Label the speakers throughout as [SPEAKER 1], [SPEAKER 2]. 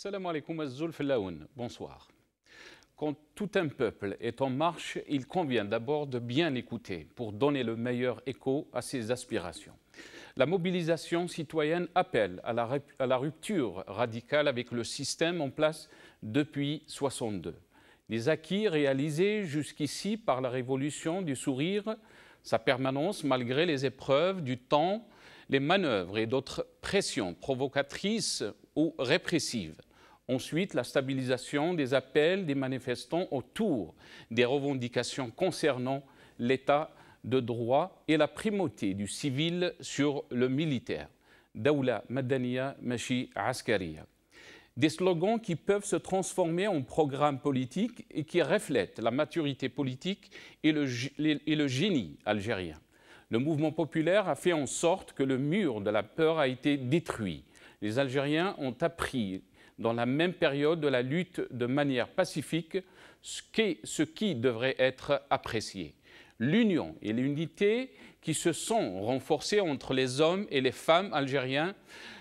[SPEAKER 1] Salam alaikum azzoul filaoun. Bonsoir. Quand tout un peuple est en marche, il convient d'abord de bien l'écouter pour donner le meilleur écho à ses aspirations. La mobilisation citoyenne appelle à la rupture radicale avec le système en place depuis 1962. Les acquis réalisés jusqu'ici par la révolution du sourire, sa permanence malgré les épreuves du temps, les manœuvres et d'autres pressions provocatrices ou répressives. Ensuite, la stabilisation des appels des manifestants autour des revendications concernant l'état de droit et la primauté du civil sur le militaire. Dawla Madaniya Mashi Askariya. Des slogans qui peuvent se transformer en programmes politiques et qui reflètent la maturité politique et le génie algérien. Le mouvement populaire a fait en sorte que le mur de la peur a été détruit. Les Algériens ont appris dans la même période de la lutte de manière pacifique ce qui devrait être apprécié. L'union et l'unité qui se sont renforcées entre les hommes et les femmes algériens,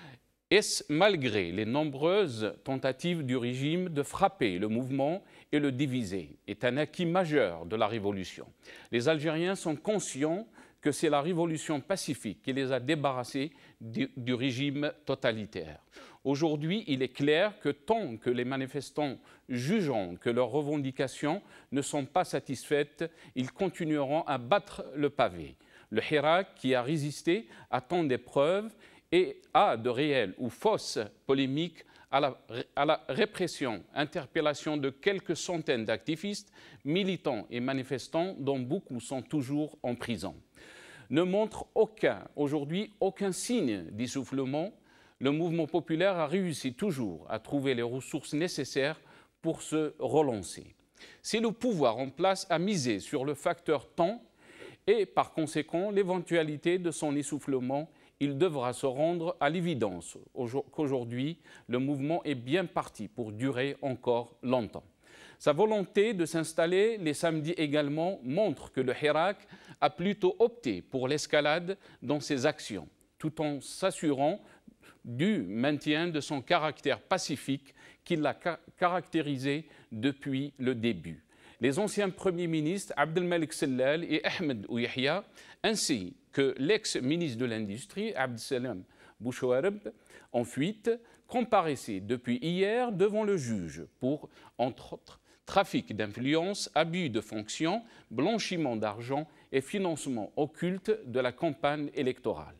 [SPEAKER 1] malgré les nombreuses tentatives du régime de frapper le mouvement et le diviser, est un acquis majeur de la révolution. Les Algériens sont conscients que c'est la révolution pacifique qui les a débarrassés du régime totalitaire. Aujourd'hui, il est clair que tant que les manifestants jugeront que leurs revendications ne sont pas satisfaites, ils continueront à battre le pavé. Le Hirak, qui a résisté à tant d'épreuves et à de réelles ou fausses polémiques, à la répression, interpellation de quelques centaines d'activistes, militants et manifestants dont beaucoup sont toujours en prison, ne montre aujourd'hui aucun signe d'essoufflement. Le mouvement populaire a réussi toujours à trouver les ressources nécessaires pour se relancer. C'est le pouvoir en place à miser sur le facteur temps et par conséquent l'éventualité de son essoufflement. Il devra se rendre à l'évidence qu'aujourd'hui, le mouvement est bien parti pour durer encore longtemps. Sa volonté de s'installer les samedis également montre que le Hirak a plutôt opté pour l'escalade dans ses actions, tout en s'assurant du maintien de son caractère pacifique qui l'a caractérisé depuis le début. Les anciens premiers ministres Abdelmalek Sellal et Ahmed Ouyahia, ainsi que l'ex-ministre de l'Industrie Abdeslam Bouchouareb, en fuite, comparaissaient depuis hier devant le juge pour, entre autres, trafic d'influence, abus de fonction, blanchiment d'argent et financement occulte de la campagne électorale.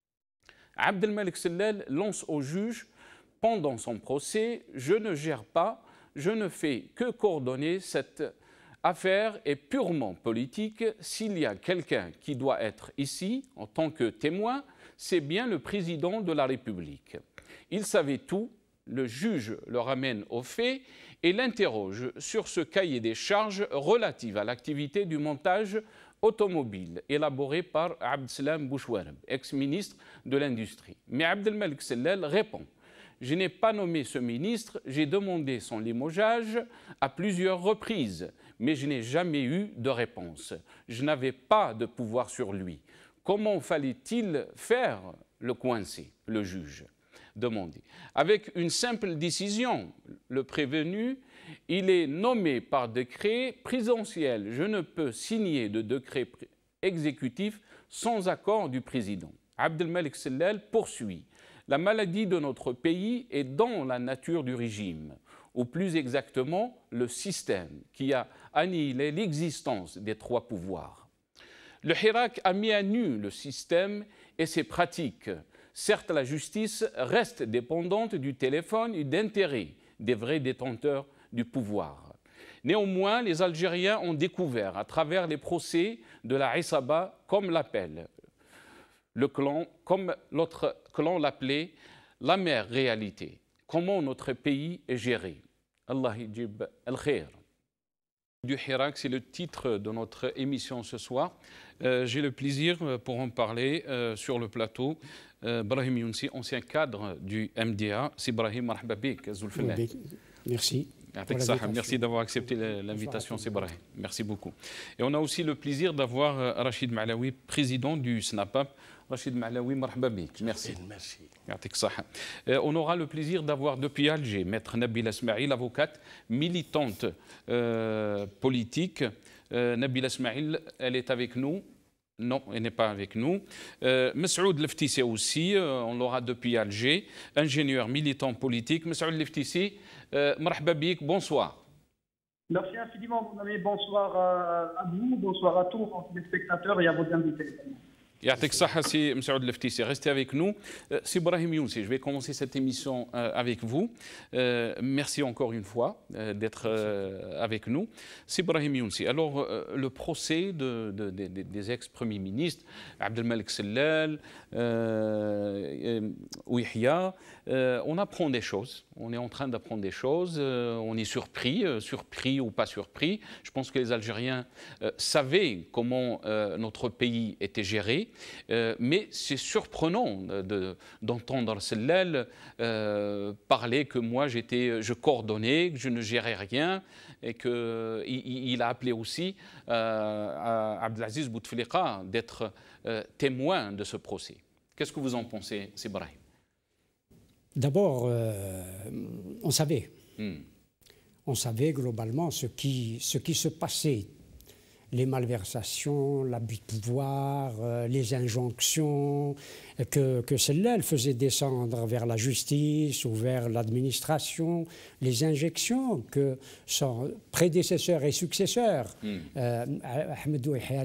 [SPEAKER 1] Abdelmalek Sellal lance au juge pendant son procès « Je ne gère pas, je ne fais que coordonner cette affaire est purement politique. S'il y a quelqu'un qui doit être ici en tant que témoin, c'est bien le président de la République. » Il savait tout, le juge le ramène aux faits et l'interroge sur ce cahier des charges relatif à l'activité du montage automobile élaboré par Abdeslam Bouchouareb, ex-ministre de l'Industrie. Mais Abdelmalek Sellal répond « Je n'ai pas nommé ce ministre, j'ai demandé son limogeage à plusieurs reprises, mais je n'ai jamais eu de réponse. Je n'avais pas de pouvoir sur lui. Comment fallait-il faire le coincer ?» le juge demandait. Avec une simple décision, le prévenu, il est nommé par décret présidentiel. Je ne peux signer de décret exécutif sans accord du président. Abdelmalek Sellal poursuit. La maladie de notre pays est dans la nature du régime, ou plus exactement le système qui a annihilé l'existence des trois pouvoirs. Le Hirak a mis à nu le système et ses pratiques. Certes, la justice reste dépendante du téléphone et d'intérêts des vrais détenteurs du pouvoir. Néanmoins, les Algériens ont découvert à travers les procès de la Issaba, comme l'appelle le clan, comme l'autre clan l'appelait, l'amère réalité. Comment notre pays est géré. Allah yijib al-khair. Du Hirak, c'est le titre de notre émission ce soir. J'ai le plaisir pour en parler sur le plateau. Brahim Younsi, ancien cadre du MDA. C'est Brahim, marhaba bik, Zoul Fillah.
[SPEAKER 2] Merci.
[SPEAKER 1] Merci d'avoir accepté l'invitation, Sibrahim. Merci beaucoup. Et on a aussi le plaisir d'avoir Rachid Maalaoui, président du SNAPAP. Rachid Maalaoui, marhaba bik. Merci. On aura le plaisir d'avoir depuis Alger Maître Nabila Smaïl, avocate, militante politique. Nabila Smaïl, elle est avec nous. Non, elle n'est pas avec nous. Messoud Leftissi aussi, on l'aura depuis Alger, ingénieur militant politique. Messoud Leftissi, marhaba bik, bonsoir.
[SPEAKER 2] Merci infiniment, mon ami. Bonsoir à vous, bonsoir à tous les spectateurs et à vos invités.
[SPEAKER 1] Yatik Saha, c'est M. Leftissi. Restez avec nous. C'est Brahim Younsi. Je vais commencer cette émission avec vous. Merci encore une fois d'être avec nous. C'est Brahim Younsi. Alors, le procès des ex-premiers ministres, Abdelmalek Sellal, Ouihia, on apprend des choses. On est en train d'apprendre des choses. On est surpris, surpris ou pas surpris. Je pense que les Algériens savaient comment notre pays était géré. Mais c'est surprenant d'entendre Sellal parler que moi je coordonnais, que je ne gérais rien et qu'il a appelé aussi à Abdelaziz Bouteflika d'être témoin de ce procès. Qu'est-ce que vous en pensez, Sibrahim?
[SPEAKER 3] D'abord, on savait. On savait globalement ce qui se passait. Les malversations, l'abus de pouvoir, les injonctions que Sellal faisait descendre vers la justice ou vers l'administration, les injections que son prédécesseur et successeur, Ahmed Ouihia,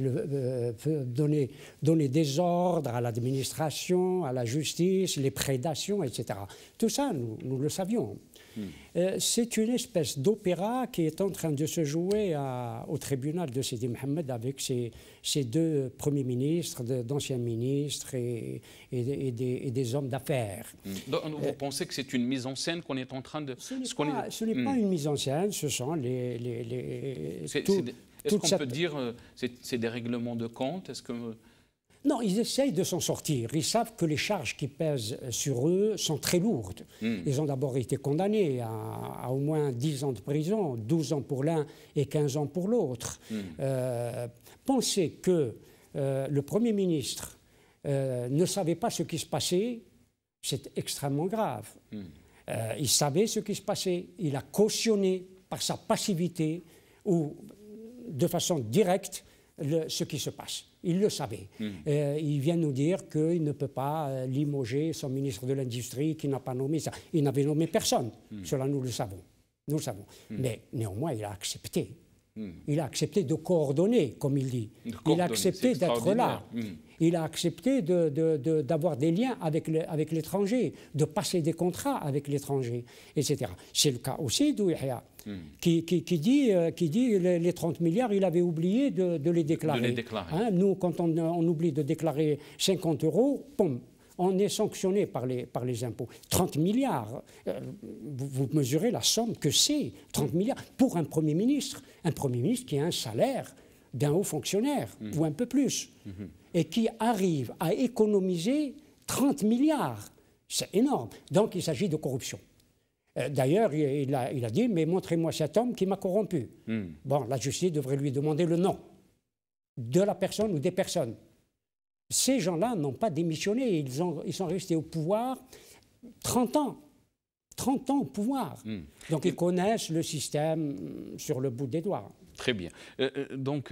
[SPEAKER 3] donnait des ordres à l'administration, à la justice, les prédations, etc. Tout ça, nous le savions. C'est une espèce d'opéra qui est en train de se jouer au tribunal de Sidi Mohamed avec ses deux premiers ministres, d'anciens ministres et des hommes d'affaires.
[SPEAKER 1] Vous pensez que c'est une mise en scène qu'on est en train de...
[SPEAKER 3] Ce n'est pas une mise en scène, ce sont
[SPEAKER 1] Est-ce qu'on peut dire c'est des règlements de compte? Est-ce que...
[SPEAKER 3] Non, ils essayent de s'en sortir. Ils savent que les charges qui pèsent sur eux sont très lourdes. Ils ont d'abord été condamnés à au moins 10 ans de prison, 12 ans pour l'un et 15 ans pour l'autre. Penser que le Premier ministre ne savait pas ce qui se passait, c'est extrêmement grave. Il savait ce qui se passait. Il a cautionné par sa passivité ou de façon directe ce qui se passe. Il le savait. Il vient nous dire qu'il ne peut pas limoger son ministre de l'Industrie, qui n'a pas nommé ça. Il n'avait nommé personne. Cela, nous le savons. Nous le savons. Mais néanmoins, il a accepté. Il a accepté de coordonner, comme il dit. Il a accepté d'être là. Il a accepté d'avoir des liens avec l'étranger, de passer des contrats avec l'étranger, etc. C'est le cas aussi d'Ouihia, qui dit les 30 milliards, il avait oublié de les déclarer. Hein, nous, quand on oublie de déclarer 50 €, boum, on est sanctionné par les impôts. 30 milliards, vous mesurez la somme que c'est, 30 milliards, pour un Premier ministre qui a un salaire d'un haut fonctionnaire, ou un peu plus, et qui arrive à économiser 30 milliards. C'est énorme. Donc il s'agit de corruption. D'ailleurs, il a dit, mais montrez-moi cet homme qui m'a corrompu. Bon, la justice devrait lui demander le nom de la personne ou des personnes. Ces gens-là n'ont pas démissionné, ils sont restés au pouvoir 30 ans. 30 ans au pouvoir. Donc ils connaissent le système sur le bout des doigts.
[SPEAKER 1] Très bien. Donc,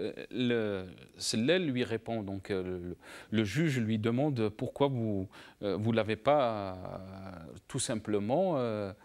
[SPEAKER 1] Sellal lui répond, donc le juge lui demande pourquoi vous ne l'avez pas tout simplement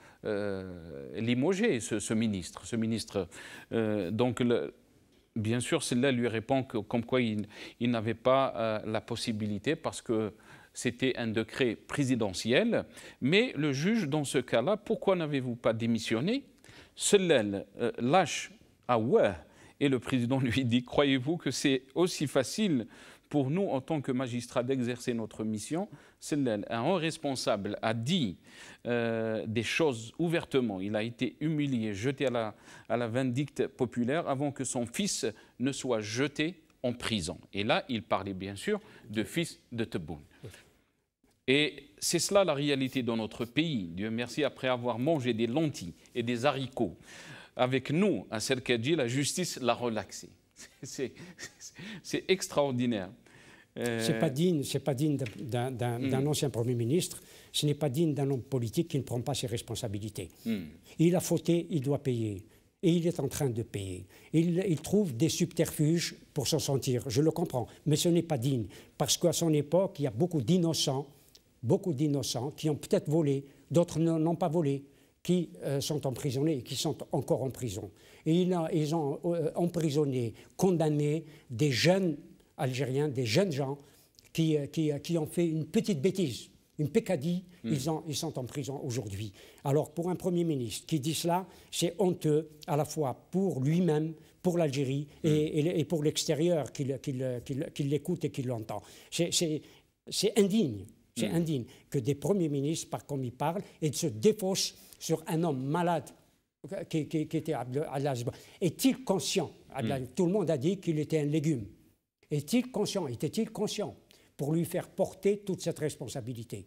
[SPEAKER 1] limogé, ce ministre. Donc, bien sûr, Sellal lui répond comme quoi il n'avait pas la possibilité parce que c'était un décret présidentiel. Mais le juge, dans ce cas-là, pourquoi n'avez-vous pas démissionné? Sellal lâche « Ah ouais !» Et le président lui dit « Croyez-vous que c'est aussi facile pour nous, en tant que magistrats, d'exercer notre mission ?» Sellal, un haut responsable, a dit des choses ouvertement. Il a été humilié, jeté à la vindicte populaire avant que son fils ne soit jeté en prison. Et là, il parlait bien sûr de fils de Tebboune. Et c'est cela la réalité dans notre pays. Dieu merci, après avoir mangé des lentilles et des haricots, avec nous, à Serkedji, la justice l'a relaxé. C'est extraordinaire.
[SPEAKER 3] C'est pas digne d'un ancien Premier ministre, ce n'est pas digne d'un homme politique qui ne prend pas ses responsabilités. Il a fauté, il doit payer. Et il est en train de payer. Il trouve des subterfuges pour s'en sortir, je le comprends, mais ce n'est pas digne. Parce qu'à son époque, il y a beaucoup d'innocents qui ont peut-être volé, d'autres n'ont pas volé, qui sont emprisonnés et qui sont encore en prison. Et ils ont emprisonné, condamné des jeunes Algériens, des jeunes gens qui ont fait une petite bêtise, une peccadille, ils sont en prison aujourd'hui. Alors pour un Premier ministre qui dit cela, c'est honteux à la fois pour lui-même, pour l'Algérie et pour l'extérieur qui l'écoute et qui l'entend. C'est indigne. C'est indigne que des premiers ministres, comme ils parlent, et se défaussent sur un homme malade qui était Abdelaziz. Est-il conscient? Tout le monde a dit qu'il était un légume. Est-il conscient? Était-il conscient pour lui faire porter toute cette responsabilité?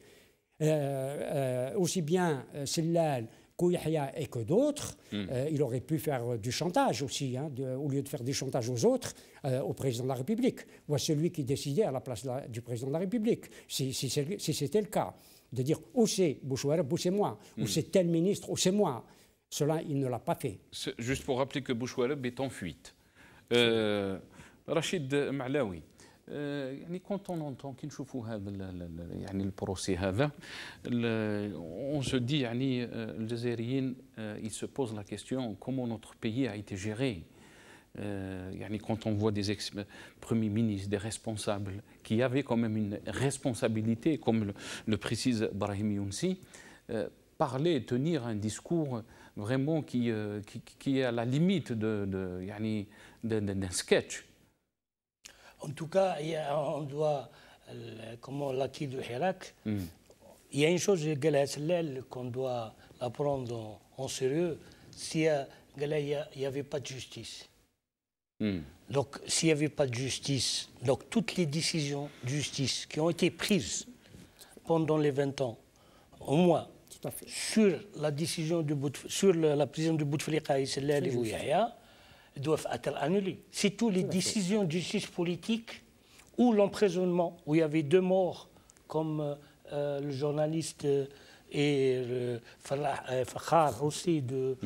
[SPEAKER 3] Aussi bien Sellal, Kouihia et que d'autres, il aurait pu faire du chantage aussi, hein, au lieu de faire du chantage aux autres, au président de la République, ou à celui qui décidait à la place du président de la République, si c'était le cas, de dire ou c'est Bouchouareb ou c'est moi, ou c'est tel ministre ou c'est moi. Cela, il ne l'a pas fait.
[SPEAKER 1] Juste pour rappeler que Bouchouareb est en fuite. Rachid Maalaoui, يعني quand on entend كي نشوفوا هذا يعني البروسي هذا on se dit يعني الجزائريين ils se posent la question comment notre pays a été géré. يعني quand on voit des ex-premiers ministres, des responsables qui avaient quand même une responsabilité, comme le précise Brahim Younsi, parler et tenir un discours vraiment qui est à la limite d'un sketch.
[SPEAKER 4] En tout cas, on doit, comme l'acquis du Hirak, il y a une chose qu'on doit la prendre en sérieux, s'il n'y avait pas de justice. Donc, s'il n'y avait pas de justice, donc toutes les décisions de justice qui ont été prises pendant les 20 ans, au moins, sur la décision sur la prison de Bouteflika et Sellal et Yahya, doivent être annulées. C'est toutes les décisions de justice politique ou l'emprisonnement, où il y avait 2 morts, comme le journaliste et Fakhar aussi,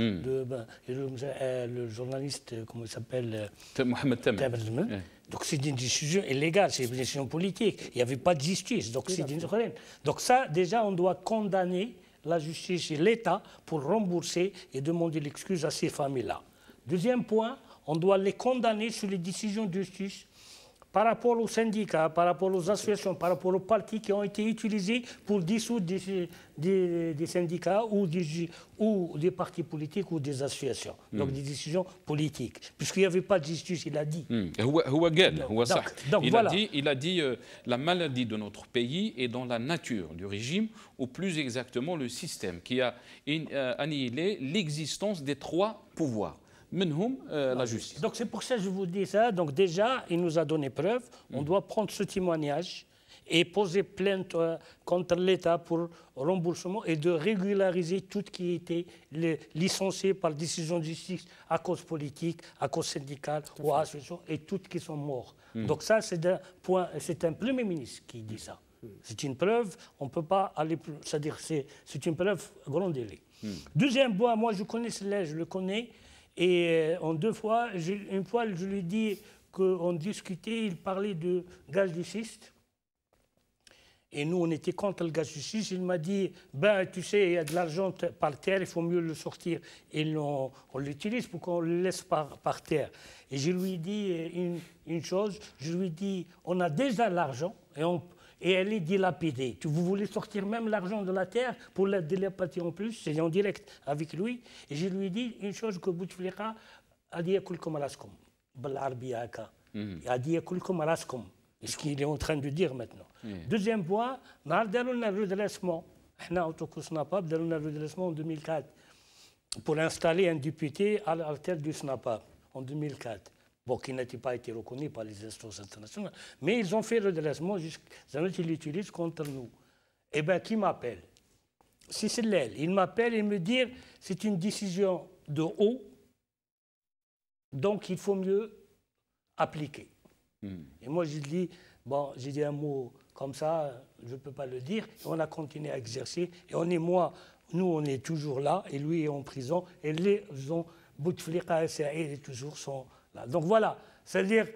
[SPEAKER 4] le journaliste, comment il s'appelle,
[SPEAKER 1] Mohamed Tamer.
[SPEAKER 4] Donc c'est une décision illégale, c'est une décision politique. Il n'y avait pas de justice, donc c'est une problème. Donc ça, déjà, on doit condamner la justice et l'État pour rembourser et demander l'excuse à ces familles-là. Deuxième point, on doit les condamner sur les décisions de justice par rapport aux syndicats, par rapport aux associations, par rapport aux partis qui ont été utilisés pour dissoudre des syndicats ou des partis politiques ou des associations. Donc des décisions politiques. Puisqu'il n'y avait pas de justice, il a dit.
[SPEAKER 1] Il a dit la maladie de notre pays est dans la nature du régime, ou plus exactement le système qui a annihilé l'existence des 3 pouvoirs. La justice.
[SPEAKER 4] Donc c'est pour ça que je vous dis ça. Donc déjà, il nous a donné preuve. On doit prendre ce témoignage et poser plainte contre l'État pour remboursement et de régulariser tout ce qui était licencié par décision de justice à cause politique, à cause syndicale ou à association et toutes qui sont morts. Donc ça, c'est un Premier ministre qui dit ça. C'est une preuve, on ne peut pas aller plus. C'est-à-dire c'est une preuve grand délai. Deuxième point, moi je connais cela, je le connais. Et une fois, je lui ai dit qu'on discutait, il parlait de gaz de schiste. Et nous, on était contre le gaz de schiste. Il m'a dit, ben, tu sais, il y a de l'argent par terre, il faut mieux le sortir. Et on l'utilise pour qu'on le laisse par terre. Et je lui ai dit une chose, je lui ai dit, on a déjà l'argent et elle est dilapidée. Vous voulez sortir même l'argent de la terre pour la dilapider en plus? C'est en direct avec lui. Et je lui ai dit une chose que Bouteflika a dit à kulkum alaskum. بالعربية هكا. a dit à kulkum alaskum. Ce qu'il est en train de dire maintenant. Deuxième point, nous avons un redressement. Nous avons un redressement en 2004 pour installer un député à la tête du SNAPAP en 2004. Bon, qui n'était pas été reconnu par les instances internationales, mais ils ont fait le redressement jusqu'à ce qu'ils l'utilisent contre nous. Eh bien, qui m'appelle? Si c'est l'aile, il m'appelle et me dit c'est une décision de haut, donc il faut mieux appliquer. Et moi, j'ai dit, bon, j'ai dit un mot comme ça, je ne peux pas le dire. Et on a continué à exercer. Et nous, on est toujours là, et lui est en prison. Et les gens, Bouteflika et Saïd, toujours sont là. Donc voilà, c'est-à-dire,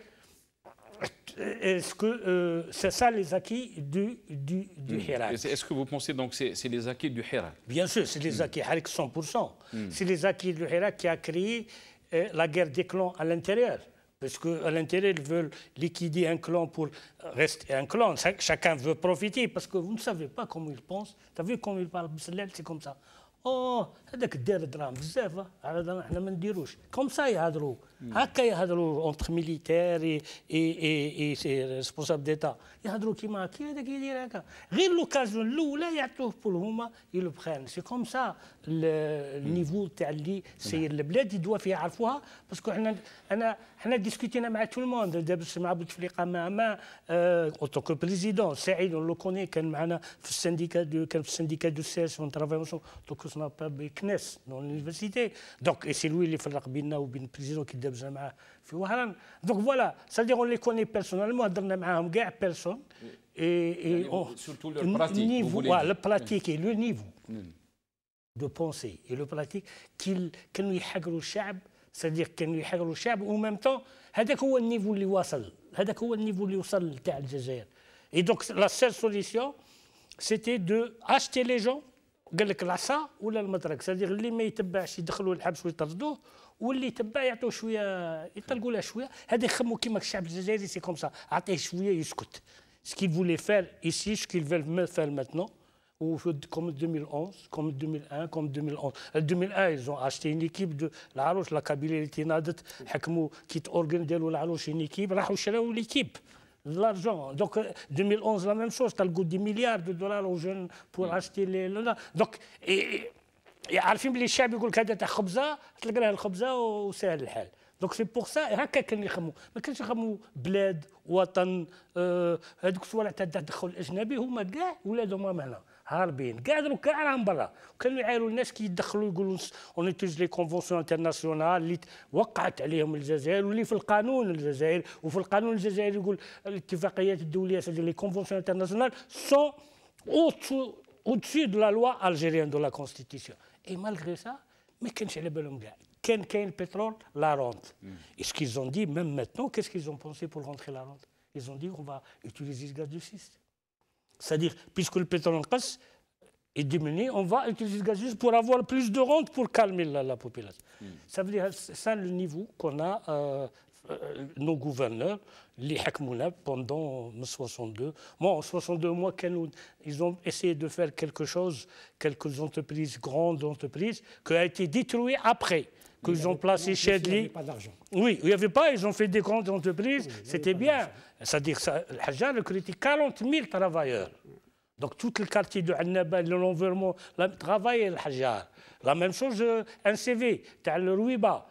[SPEAKER 4] est-ce que c'est ça les acquis du Hirak?
[SPEAKER 1] Est-ce que vous pensez donc que c'est les acquis du Hirak?
[SPEAKER 4] Bien sûr, c'est les acquis Hirak 100%. C'est les acquis du Hirak qui a créé la guerre des clans à l'intérieur. Parce qu'à l'intérieur, ils veulent liquider un clan pour rester un clan. Chacun veut profiter parce que vous ne savez pas comment ils pensent. Vous savez comment ils parlent, c'est comme ça. Oh, هذاك دار دراهم بزاف هذا حنا ما نديروش كوم سا يهضروا هكا يهضروا اونتر ميليتير اي سي ريسبونسابل ديتا يهضروا كيما هذاك يدير هكا غير لوكازيون الاولى يعطوه بول هما يلو بخان سي كوم سا النيفو تاع اللي سير البلاد يدوا فيها يعرفوها باسكو حنا ديسكوتينا مع تو الموند دابا مع بوتفليقه مع اوتو بريزيدون سعيد لو كوني كان معنا في السنديكا كان في السنديكا دو سيس اون ترافاي n'a pas بكنس dans l'université. Donc, et c'est lui qui fait le وبين président qui دابز معاه في وهران. Donc voilà, c'est-à-dire on les connaît personnellement, هضرنا معاهم كاع personne. Et
[SPEAKER 1] surtout le pratique.
[SPEAKER 4] Niveau, le pratique et le niveau de pensée et le pratique qu'ils كانوا يحقروا الشعب, c'est-à-dire كانوا يحقروا الشعب و même temps هذاك هو النيفو اللي واصل, هذاك هو النيفو اللي وصل تاع الجزائر. Et donc la seule solution c'était de acheter les gens. قال لك العصا ولا المطرق, c'est-à-dire اللي ما يتبعش يدخلوه الحبس ويطردوه, واللي يتبع يعطوه شويه يطلقوا له شويه. هذا يخموا كيما الشعب الجزائري سي كوم سا, عطيه شويه يسكت. Ce qu'ils voulaient faire ici, ce qu'ils veulent faire maintenant, ou comme 2011, comme 2001, comme 2011. En 2001, ils ont acheté une équipe de العروش, la Kabylie اللي تناضت, حكموا كي تورغن ديالوا العروش une équipe, راحوا شراو l'équipe. De l'argent. Donc 2011, la même chose, tu as le goût des milliards de dollars aux jeunes pour acheter les... Donc, عارفين بلي الشعب يقول لك هذا تاع خبزه, تلقى لها الخبزه وسهل الحال. دونك سي بور سا هكا كانوا يخموا, ما كانش يخموا بلاد وطن. هذوك الصوالح تاع التدخل الاجنبي هما كاع ولادهم هنا هاربين, كاع دروك كاع راهم برا. وكانوا يعايروا الناس كي يدخلوا يقولوا اون ايتوز لي كونفونسيون انترناسيونال اللي توقعت عليهم الجزائر واللي في القانون الجزائري, وفي القانون الجزائري يقول الاتفاقيات الدوليه سيدي لي كونفونسيون انترناسيونال سون au-dessus de la loi algérienne de la constitution. Et malgré ça, ما كانش على بالهم كاع. كاين البترول لا رونت. Et ce qu'ils ont dit même maintenant, qu'est-ce qu'ils ont pensé pour rentrer la rente? Ils ont dit on va utiliser le gaz de schiste. C'est-à-dire, puisque le pétrole est diminué, on va utiliser le gaz de schiste pour avoir plus de rente pour calmer la population. Ça veut dire, c'est ça le niveau qu'on a, nos gouverneurs, les Hakmouna, pendant 62. Moi, en 62 mois, ils ont essayé de faire quelque chose, quelques entreprises, grandes entreprises, qui a été détruit après. Qu'ils ont placé chez lui. Il n'y avait
[SPEAKER 3] pas d'argent.
[SPEAKER 4] Oui, il n'y avait pas, ils ont fait des grandes entreprises, c'était bien. C'est-à-dire que le Hajjar recrutait 40 000 travailleurs. Donc tout le quartier de Annaba, l'environnement, travaillait le Hajjar. La même chose, un CV, le Rouiba,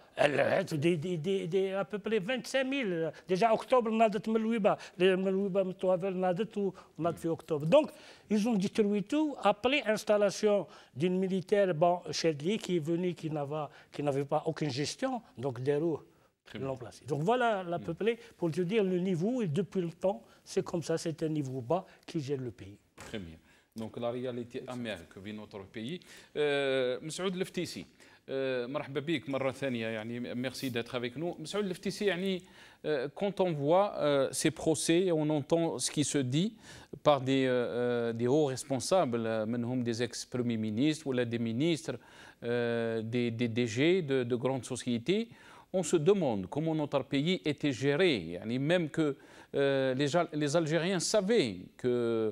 [SPEAKER 4] à peu près 25 000. Déjà octobre, on a dit Melouiba. Melouiba, on a dit octobre. Donc, ils ont détruit tout après installation d'une militaire chez lui qui est venue, qui n'avait pas aucune gestion. Donc, des roues l'ont placé. Donc, voilà à peu près pour te dire le niveau. Et depuis le temps, c'est comme ça, c'est un niveau bas qui gère le pays.
[SPEAKER 1] Très bien. Donc, la réalité amère que vit notre pays. Moussaoud Leftisi. مرحبا بك مرة ثانية, يعني merci d'être avec nous. Moussaoud Leftisi, يعني quand on voit ces procès, on entend ce qui se dit par des hauts responsables, منهم des ex-premiers ministres ou des ministres, des DG de grandes sociétés, on se demande comment notre pays était géré. يعني même que les Algériens savaient que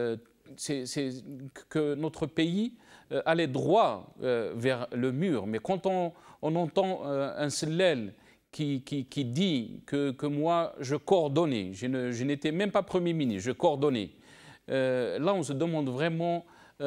[SPEAKER 1] notre pays allait droit vers le mur. Mais quand on entend un Sellel qui dit que moi, je coordonnais, je n'étais même pas Premier ministre, je coordonnais, là, on se demande vraiment,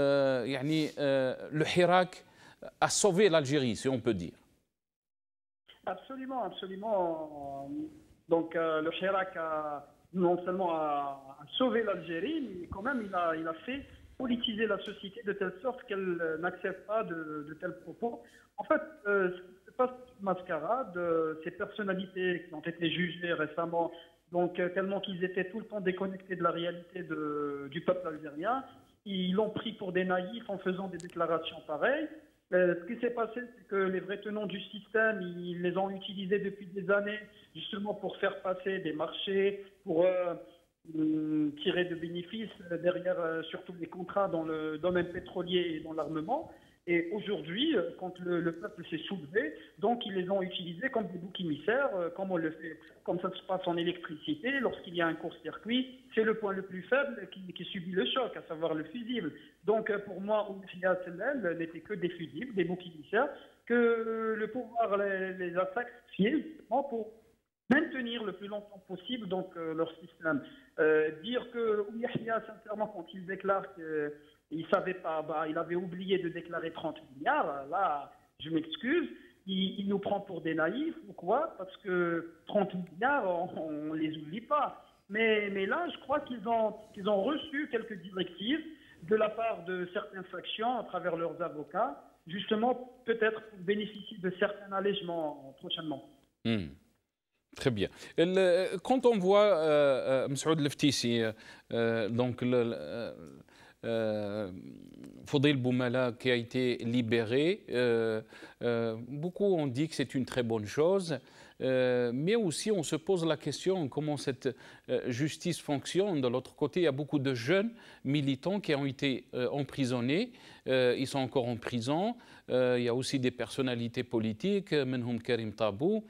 [SPEAKER 1] le Hirak a sauvé l'Algérie, si on peut dire.
[SPEAKER 2] Absolument, absolument. Donc, le Hirak a non seulement a sauvé l'Algérie, mais quand même, il a fait politiser la société de telle sorte qu'elle n'accepte pas de tels propos. En fait, c'est pas une mascarade. Ces personnalités qui ont été jugées récemment, donc tellement qu'ils étaient tout le temps déconnectés de la réalité du peuple algérien, ils l'ont pris pour des naïfs en faisant des déclarations pareilles. Ce qui s'est passé, c'est que les vrais tenants du système, ils les ont utilisés depuis des années, justement pour faire passer des marchés, pour tirer de bénéfices derrière surtout les contrats dans le domaine pétrolier et dans l'armement. Et aujourd'hui, quand le peuple s'est soulevé, donc ils les ont utilisés comme des boucs émissaires, comme on le fait, comme ça se passe en électricité. Lorsqu'il y a un court-circuit, c'est le point le plus faible qui subit le choc, à savoir le fusible. Donc pour moi, Oumiya Sellel n'était que des fusibles, des boucs émissaires, que le pouvoir les a sacrifiés pour maintenir le plus longtemps possible donc leur système. Dire que Yahya, sincèrement, quand il déclare qu'il ne savait pas, il avait oublié de déclarer 30 milliards, là, je m'excuse, il nous prend pour des naïfs ou quoi, parce que 30 milliards, on ne les oublie pas. Mais là, je crois qu'ils ont reçu quelques directives de la part de certaines factions à travers leurs avocats, justement, peut-être pour bénéficier de certains allègements prochainement.
[SPEAKER 1] Très bien. Quand on voit Messaoud Leftisi, donc Fodil Boumala qui a été libéré, beaucoup ont dit que c'est une très bonne chose, mais aussi on se pose la question comment cette justice fonctionne. De l'autre côté, il y a beaucoup de jeunes militants qui ont été emprisonnés, ils sont encore en prison. Il y a aussi des personnalités politiques, Menhoum Karim Tabou.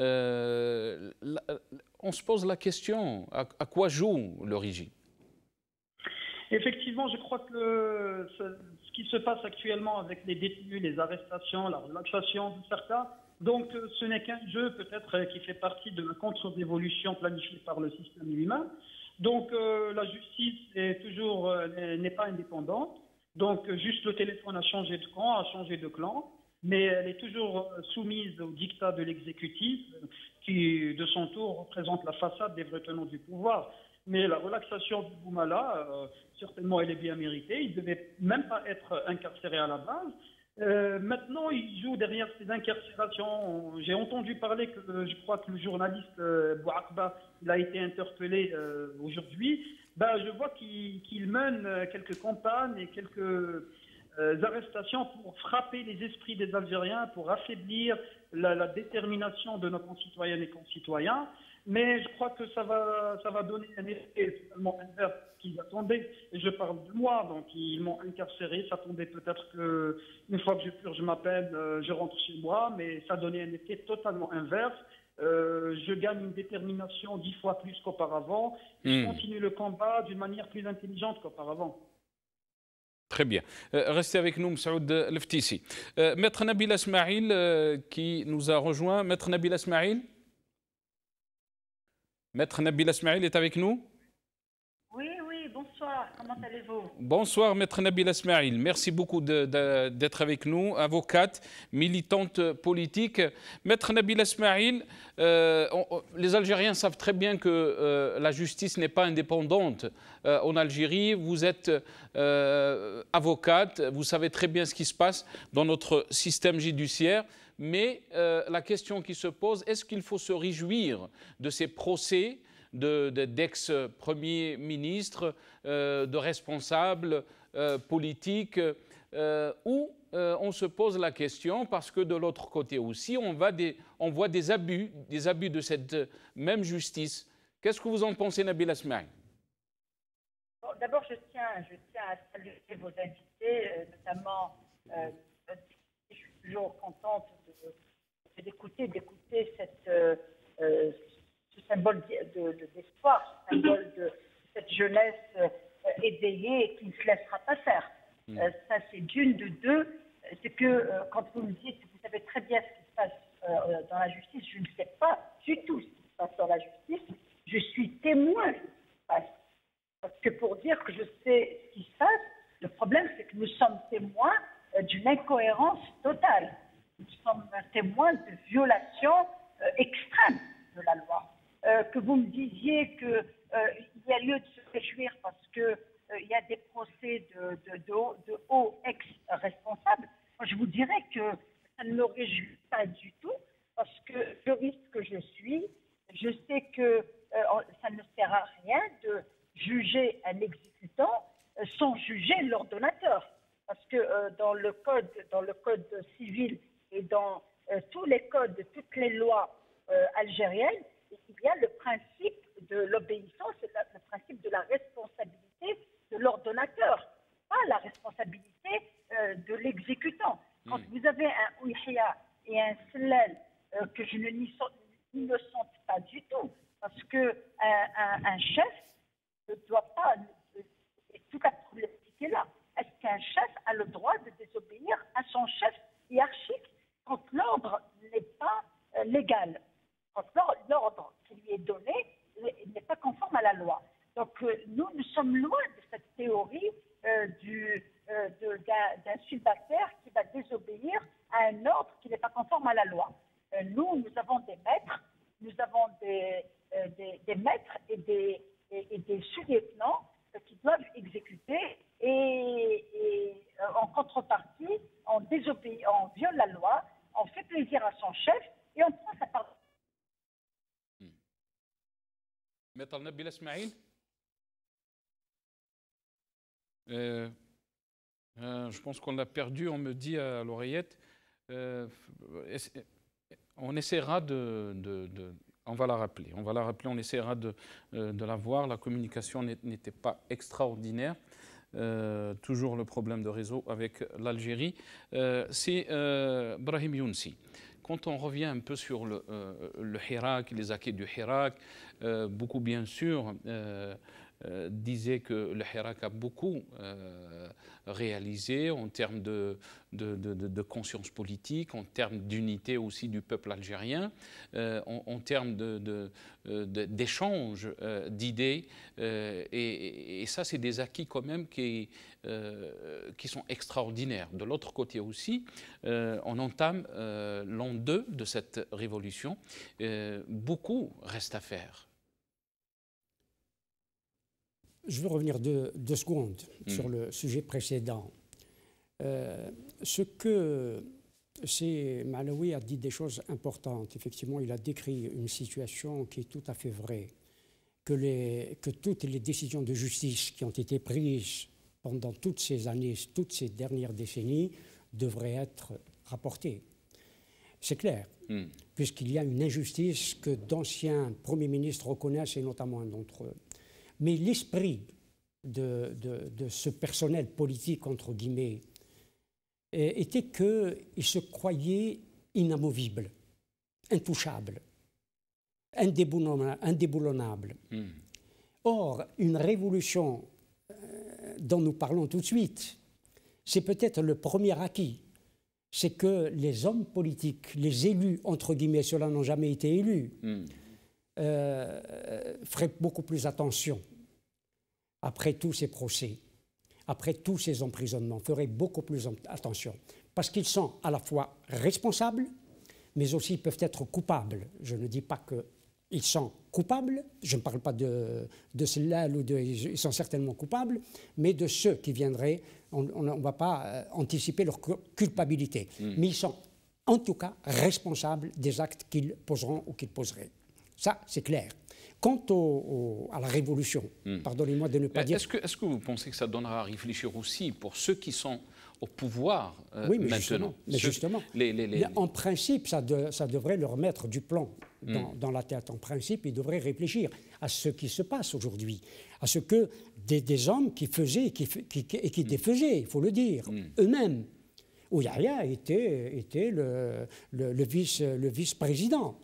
[SPEAKER 1] On se pose la question, à quoi joue le régime?
[SPEAKER 2] Effectivement, je crois que ce qui se passe actuellement avec les détenus, les arrestations, la relaxation de certains, donc ce n'est qu'un jeu peut-être qui fait partie de la contre-révolution planifiée par le système lui-même. Donc la justice n'est pas indépendante. Donc juste le téléphone a changé de camp, a changé de clan, mais elle est toujours soumise au diktat de l'exécutif qui, de son tour, représente la façade des vrais tenants du pouvoir. Mais la relaxation du Boumala, certainement, elle est bien méritée. Il ne devait même pas être incarcéré à la base. Maintenant, il joue derrière ces incarcérations. J'ai entendu parler que je crois que le journaliste Bouakba, il a été interpellé aujourd'hui. Je vois qu'il mène quelques campagnes et quelques arrestations pour frapper les esprits des Algériens, pour affaiblir la détermination de nos concitoyennes et concitoyens. Mais je crois que ça va donner un effet totalement inverse qu'ils attendaient. Et je parle de moi, donc ils m'ont incarcéré. Ça tombait peut-être qu'une fois que je purge ma peine, je rentre chez moi, mais ça donnait un effet totalement inverse. Je gagne une détermination 10 fois plus qu'auparavant. Je continue le combat d'une manière plus intelligente qu'auparavant.
[SPEAKER 1] Très bien. Restez avec nous, Messaoud Leftisi. Maître Nabil Esmaïl qui nous a rejoint. Maître Nabil Esmaïl? Maître Nabil Esmaïl est avec nous?
[SPEAKER 5] Oui, bonsoir. Comment allez-vous?
[SPEAKER 1] Bonsoir, Maître Nabil Esmaïl. Merci beaucoup d'être avec nous, avocate, militante politique. Maître Nabil Esmaïl, les Algériens savent très bien que la justice n'est pas indépendante en Algérie. Vous êtes avocate, vous savez très bien ce qui se passe dans notre système judiciaire. Mais la question qui se pose, est-ce qu'il faut se réjouir de ces procès d'ex-premiers ministres, de responsables politiques, où on se pose la question parce que de l'autre côté aussi, on voit des abus de cette même justice. Qu'est-ce que vous en pensez, Nabil Esmaïl?
[SPEAKER 5] D'abord, je tiens à saluer vos invités, notamment, je suis toujours contente d'écouter ce symbole d'espoir, ce symbole de cette jeunesse éveillée et qui ne se laissera pas faire. Ça, c'est d'une. De deux, c'est que quand vous me dites que vous savez très bien ce qui se passe dans la justice, je ne sais pas du tout ce qui se passe dans la justice. Je suis témoin de ce qui se passe. Parce que pour dire que je sais ce qui se passe, le problème, c'est que nous sommes témoins d'une incohérence totale. Nous sommes témoins de violations extrêmes de la loi. Que vous me disiez qu'il y a lieu de se réjouir parce que il y a des procès de hauts ex-responsables, moi je vous dirais que ça ne me réjouit pas du tout, parce que juriste que je suis, je sais que ça ne sert à rien de juger un exécutant sans juger l'ordonnateur. Parce que dans le code civil et dans tous les codes, toutes les lois algériennes, il y a le principe de l'obéissance, le principe de la responsabilité de l'ordonnateur, pas la responsabilité de l'exécutant. Quand vous avez un Ouihia et un Sellal que je ne sente pas du tout, parce que un chef ne doit pas, et toute la problématique est là. Est-ce qu'un chef a le droit de désobéir à son chef hiérarchique quand l'ordre n'est pas légal, quand l'ordre qui lui est donné n'est pas conforme à la loi? Donc nous sommes loin de cette théorie d'un subalterne qui va désobéir à un ordre qui n'est pas conforme à la loi. Nous avons des maîtres, nous avons des maîtres et des sous-lieutenants qui doivent exécuter et en contrepartie, on viole la loi, on fait plaisir à son chef et on prend sa part.
[SPEAKER 1] Maître Nabil Ismail, je pense qu'on l'a perdu, on me dit à l'oreillette. On essaiera on va la rappeler, on essaiera de la voir. La communication n'était pas extraordinaire. Toujours le problème de réseau avec l'Algérie. C'est Brahim Younsi. Quand on revient un peu sur le Hirak, les acquis du Hirak, beaucoup bien sûr disait que le Hirak a beaucoup réalisé en termes de conscience politique, en termes d'unité aussi du peuple algérien, en termes d'échange d'idées. Et ça, c'est des acquis quand même qui sont extraordinaires. De l'autre côté aussi, on entame l'an 2 de cette révolution. Beaucoup reste à faire.
[SPEAKER 3] Je veux revenir 2 secondes sur le sujet précédent. Malawi a dit des choses importantes. Effectivement, il a décrit une situation qui est tout à fait vraie. Que toutes les décisions de justice qui ont été prises pendant toutes ces années, toutes ces dernières décennies, devraient être rapportées. C'est clair, puisqu'il y a une injustice que d'anciens premiers ministres reconnaissent, et notamment un d'entre eux. Mais l'esprit de ce personnel politique, entre guillemets, était qu'il se croyait inamovible, intouchable, indéboulonnable. Or, une révolution dont nous parlons tout de suite, c'est peut-être le premier acquis. C'est que les hommes politiques, les élus, entre guillemets, ceux-là n'ont jamais été élus, ferait beaucoup plus attention après tous ces procès, après tous ces emprisonnements, ferait beaucoup plus attention. Parce qu'ils sont à la fois responsables, mais aussi peuvent être coupables. Je ne dis pas qu'ils sont coupables, je ne parle pas de ceux-là, ils sont certainement coupables, mais de ceux qui viendraient, on ne va pas anticiper leur culpabilité. Mais ils sont en tout cas responsables des actes qu'ils poseront ou qu'ils poseraient. Ça, c'est clair. Quant à la révolution, pardonnez-moi de ne pas dire...
[SPEAKER 1] Est-ce que vous pensez que ça donnera à réfléchir aussi pour ceux qui sont au pouvoir
[SPEAKER 3] oui, mais
[SPEAKER 1] maintenant?
[SPEAKER 3] Justement. En principe, ça devrait leur mettre du plomb dans la tête. En principe, ils devraient réfléchir à ce qui se passe aujourd'hui, à ce que des hommes qui faisaient et qui défaisaient, il faut le dire, eux-mêmes. Ouihia était le vice-président.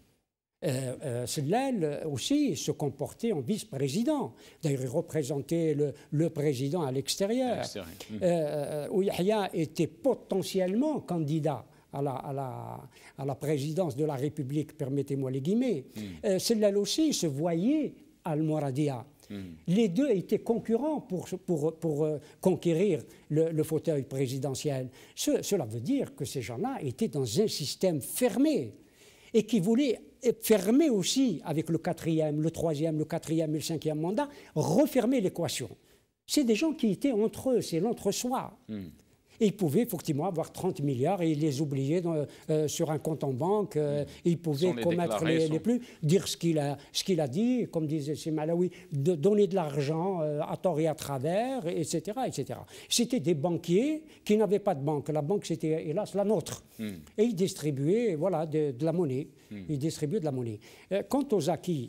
[SPEAKER 3] Sellal aussi se comportait en vice-président. D'ailleurs, il représentait le président à l'extérieur. Ouihia était potentiellement candidat à la présidence de la République, permettez-moi les guillemets. Sellal aussi se voyait Al-Mouradia. Les deux étaient concurrents pour conquérir le fauteuil présidentiel. Cela veut dire que ces gens-là étaient dans un système fermé et qui voulaient fermer aussi, avec le 4e, le 3e, le 4e et le 5e mandat, refermer l'équation. C'est des gens qui étaient entre eux, c'est l'entre-soi. Et ils pouvaient effectivement avoir 30 milliards et ils les oubliaient sur un compte en banque. Ils pouvaient commettre les plus, dire ce qu'il a dit, comme disait Malawi, donner de l'argent à tort et à travers, etc. etc. C'était des banquiers qui n'avaient pas de banque. La banque, c'était hélas la nôtre. Et ils distribuaient voilà, de la monnaie. Ils distribuaient de la monnaie. Quant aux acquis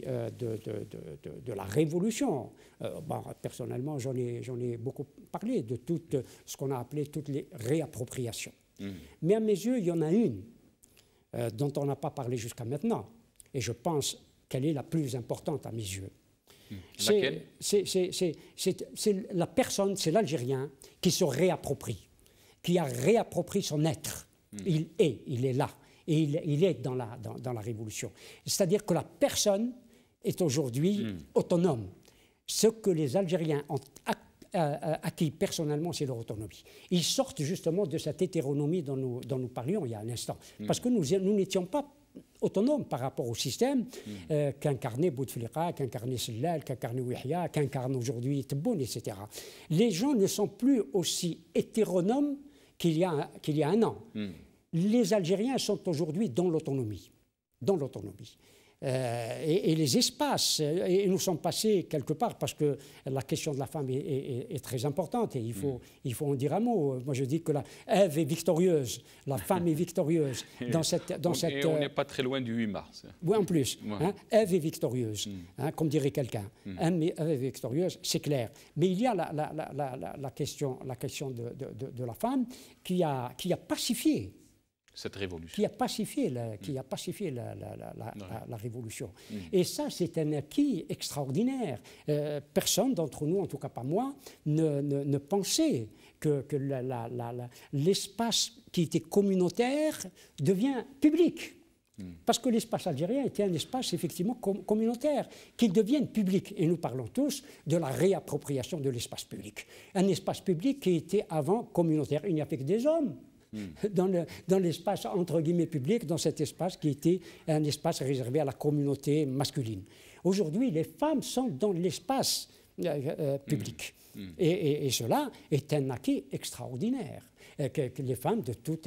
[SPEAKER 3] de la Révolution, personnellement, j'en ai beaucoup parlé de tout ce qu'on a appelé toutes les réappropriations. Mais à mes yeux, il y en a une dont on n'a pas parlé jusqu'à maintenant, et je pense qu'elle est la plus importante à mes yeux.
[SPEAKER 1] Laquelle ?
[SPEAKER 3] C'est la personne, c'est l'Algérien qui se réapproprie, qui a réapproprié son être. Il est là, et il est dans la Révolution. C'est-à-dire que la personne est aujourd'hui autonome. Ce que les Algériens ont acquis personnellement, c'est leur autonomie. Ils sortent justement de cette hétéronomie dont nous parlions il y a un instant. Parce que nous n'étions pas autonomes par rapport au système qu'incarnait Bouteflika, qu'incarnait Sellal, qu'incarnait Ouihia, qu'incarne aujourd'hui Tebboune, etc. Les gens ne sont plus aussi hétéronomes qu'il y a un an. Les Algériens sont aujourd'hui dans l'autonomie. Dans l'autonomie. Et les espaces, et nous sommes passés quelque part, parce que la question de la femme est très importante, et il faut en dire un mot. Moi je dis que Ève est victorieuse, la femme est victorieuse.
[SPEAKER 1] Et on n'est pas très loin du 8 mars.
[SPEAKER 3] Oui, en plus. Hein, Ève est victorieuse, comme dirait quelqu'un. Ève est victorieuse, c'est clair. Mais il y a la question de la femme qui a pacifié
[SPEAKER 1] cette révolution.
[SPEAKER 3] Qui a pacifié la révolution. Et ça, c'est un acquis extraordinaire. Personne d'entre nous, en tout cas pas moi, ne pensait que l'espace qui était communautaire devient public. Parce que l'espace algérien était un espace effectivement communautaire, qu'il devienne public. Et nous parlons tous de la réappropriation de l'espace public. Un espace public qui était avant communautaire. Il n'y avait que des hommes. Dans l'espace entre guillemets public, dans cet espace qui était un espace réservé à la communauté masculine. Aujourd'hui, les femmes sont dans l'espace public. Et cela est un acquis extraordinaire. Que les femmes de tous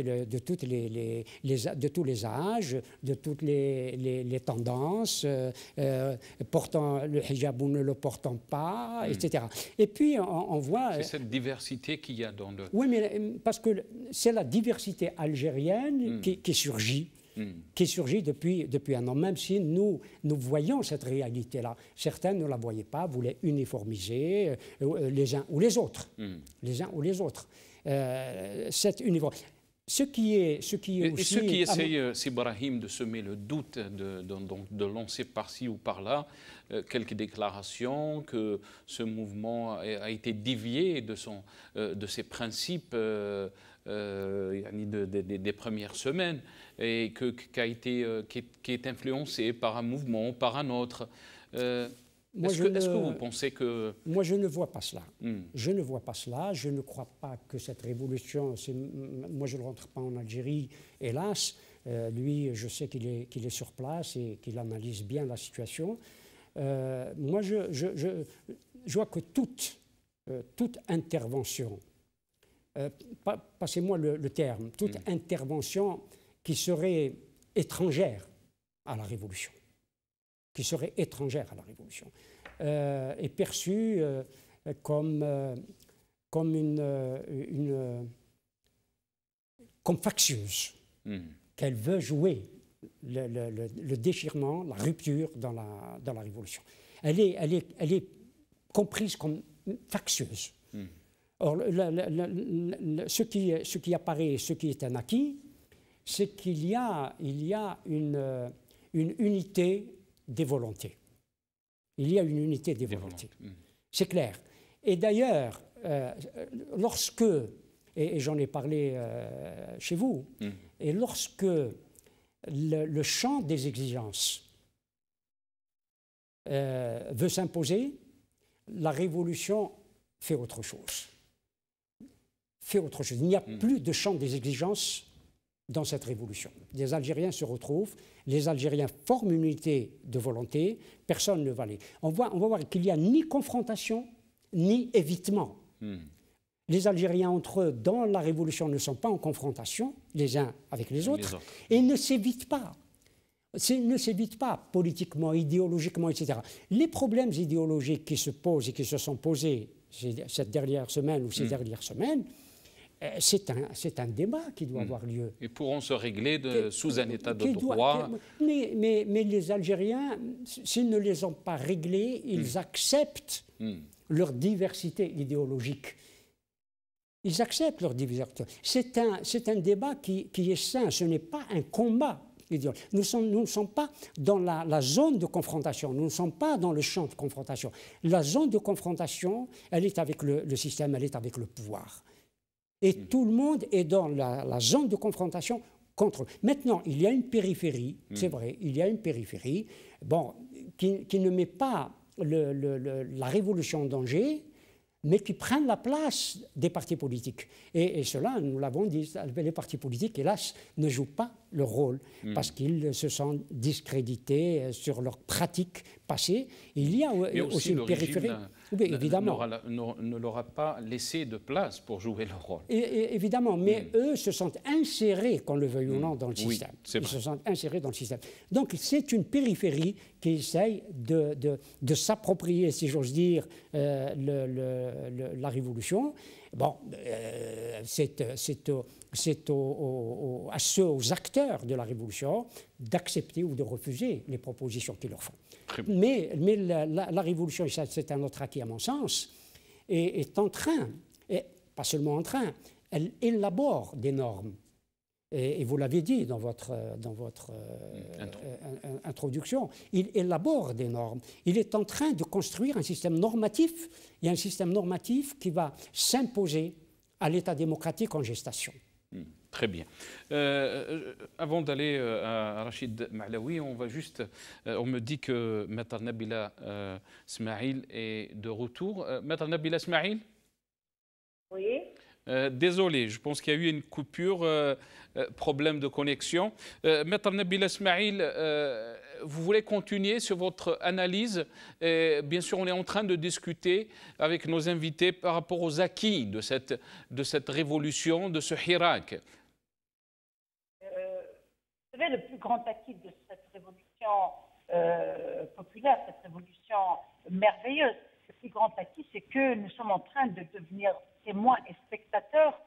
[SPEAKER 3] les âges, de toutes les tendances, portant le hijab ou ne le portant pas, etc. Et puis on voit...
[SPEAKER 1] C'est cette diversité qu'il y a dans le...
[SPEAKER 3] Oui, mais parce que c'est la diversité algérienne qui surgit. Qui surgit depuis un an, même si nous voyons cette réalité-là. Certains ne la voyaient pas, voulaient uniformiser les uns ou les autres. Les uns ou les autres. Cette Ce qui est aussi...
[SPEAKER 1] Et ceux qui essayent, Ibrahim, de semer le doute, de lancer par-ci ou par-là quelques déclarations, que ce mouvement a été dévié de ses principes des premières semaines, et qui est influencé par un mouvement, par un autre. Est-ce que vous pensez que...
[SPEAKER 3] Moi, je ne vois pas cela. Je ne vois pas cela. Je ne crois pas que cette révolution... Moi, je ne rentre pas en Algérie, hélas. Lui, je sais qu'il est sur place et qu'il analyse bien la situation. Moi, je vois que toute intervention, passez-moi le terme, toute intervention qui serait étrangère à la révolution, est perçue comme factieuse, qu'elle veut jouer le déchirement, la rupture dans la révolution. Elle est comprise comme factieuse. Or, ce qui apparaît, ce qui est un acquis, c'est qu'il y a une unité des volontés. Il y a une unité des volontés. C'est clair. Et d'ailleurs, lorsque, et j'en ai parlé chez vous, et lorsque le champ des exigences veut s'imposer, la révolution fait autre chose. Il n'y a plus de champ des exigences dans cette révolution. Les Algériens se retrouvent, les Algériens forment une unité de volonté, personne ne va aller. On va voir qu'il n'y a ni confrontation, ni évitement. Les Algériens entre eux, dans la révolution, ne sont pas en confrontation, les uns avec les autres, et ne s'évitent pas. Ne s'évitent pas politiquement, idéologiquement, etc. Les problèmes idéologiques qui se posent et qui se sont posés cette dernière semaine ou ces dernières semaines, c'est un débat qui doit avoir lieu.
[SPEAKER 1] Et pourront se régler sous un état de droit.
[SPEAKER 3] Mais les Algériens, s'ils ne les ont pas réglés, ils acceptent leur diversité idéologique. Ils acceptent leur diversité. C'est un débat qui est sain, ce n'est pas un combat. Nous ne sommes pas dans la zone de confrontation, nous ne sommes pas dans le champ de confrontation. La zone de confrontation, elle est avec le système, elle est avec le pouvoir. Et tout le monde est dans la zone de confrontation contre eux. Maintenant, il y a une périphérie, c'est vrai, il y a une périphérie qui ne met pas la révolution en danger, mais qui prennent la place des partis politiques. Et cela, nous l'avons dit, les partis politiques, hélas, ne jouent pas leur rôle, parce qu'ils se sont discrédités sur leurs pratiques passées. Il y a aussi une périphérie. Oui, évidemment.
[SPEAKER 1] Ne leur a pas laissé de place pour jouer leur rôle.
[SPEAKER 3] Évidemment, mais eux se sont insérés, qu'on le veuille ou non, dans le système. Ils se sont insérés dans le système. Donc c'est une périphérie qui essaye de s'approprier, si j'ose dire, la révolution. Bon, c'est aux acteurs de la révolution d'accepter ou de refuser les propositions qu'ils leur font. Mais la révolution, c'est un autre acquis à mon sens, est en train, et pas seulement en train, elle élabore des normes. Et vous l'avez dit dans votre introduction, il élabore des normes. Il est en train de construire un système normatif, et un système normatif qui va s'imposer à l'État démocratique en gestation.
[SPEAKER 1] Très bien. Avant d'aller à Rachid Maalaoui, on me dit que Maître Nabila Smaïl est de retour. Maître Nabila Smaïl ?
[SPEAKER 5] Oui.
[SPEAKER 1] Désolé, je pense qu'il y a eu une coupure, problème de connexion. Maître Nabila Smaïl, vous voulez continuer sur votre analyse? Bien sûr, on est en train de discuter avec nos invités par rapport aux acquis de cette révolution, de ce hirak.
[SPEAKER 5] Vous savez, le plus grand acquis de cette révolution populaire, cette révolution merveilleuse, le plus grand acquis, c'est que nous sommes en train de devenir témoins et spectateurs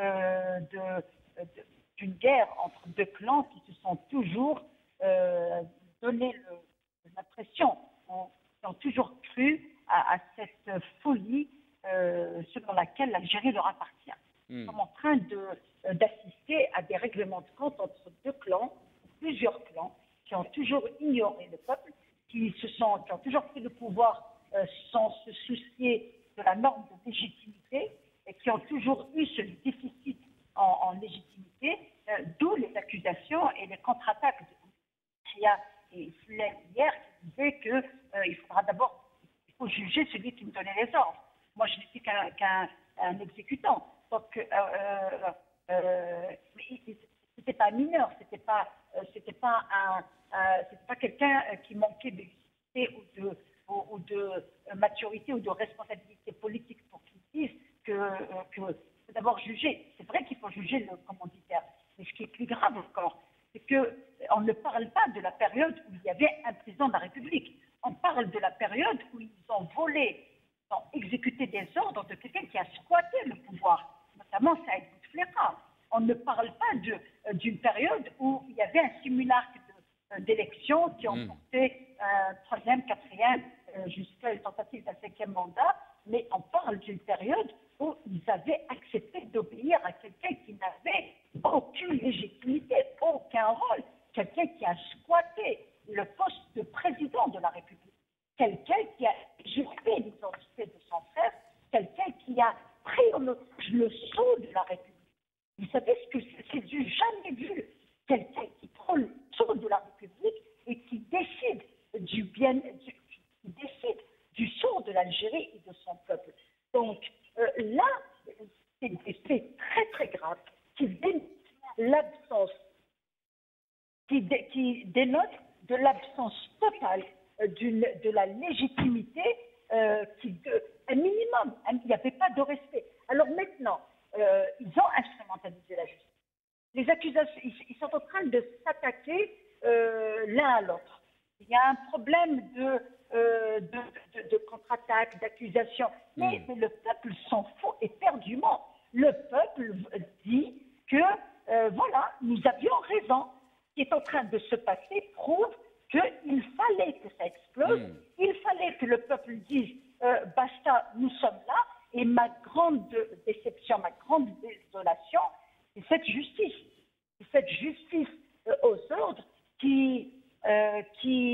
[SPEAKER 5] d'une guerre entre deux clans qui se sont toujours donné l'impression, qui ont toujours cru à cette folie selon laquelle l'Algérie leur appartient. Nous sommes en train d'assister à des règlements de compte entre deux clans, plusieurs clans, qui ont toujours ignoré le peuple, qui ont toujours pris le pouvoir sans se soucier de la norme de légitimité, et qui ont toujours eu ce déficit en légitimité, d'où les accusations et les contre-attaques de Khia et Fulem hier, qui disaient qu'il faudra d'abord, il faut juger celui qui me donnait les ordres. Moi, je n'étais qu'un exécutant. Donc, c'était pas un mineur, c'était pas quelqu'un qui manquait de lucidité ou de maturité ou de responsabilité politique pour qu'il dise que faut d'abord juger. C'est vrai qu'il faut juger le commanditaire, mais ce qui est plus grave encore, c'est qu'on ne parle pas de la période où il y avait un président de la République. On parle de la période où ils ont volé, ils ont exécuté des ordres de quelqu'un qui a squatté le pouvoir, notamment Saïd Bouteflika. On ne parle pas d'une période où il y avait un simulacre d'élections qui ont porté troisième, quatrième, jusqu'à une tentative d'un 5e mandat, mais on parle d'une période où ils avaient accepté d'obéir à quelqu'un qui n'avait aucune légitimité, aucun rôle, quelqu'un qui a squatté le poste de président de la République, quelqu'un qui a usurpé l'identité de son frère, quelqu'un qui a pris le sceau de la République. Vous savez ce que c'est du jamais vu, quelqu'un qui prend le sceau de la République et qui décide du sort de l'Algérie et de son peuple. Donc là, c'est des faits très très graves qui dénotent l'absence, qui dénotent de l'absence totale de la légitimité un minimum, il n'y avait pas de respect. Alors maintenant, ils ont instrumentalisé la justice. Les accusations, ils sont en train de s'attaquer l'un à l'autre. Il y a un problème de contre-attaque, d'accusation. Mais le peuple s'en fout éperdument. Le peuple dit que, voilà, nous avions raison. Ce qui est en train de se passer prouve qu'il fallait que ça explose. Il fallait que le peuple dise basta, nous sommes là. Et ma grande déception, ma grande désolation, c'est cette justice. C'est cette justice aux ordres qui a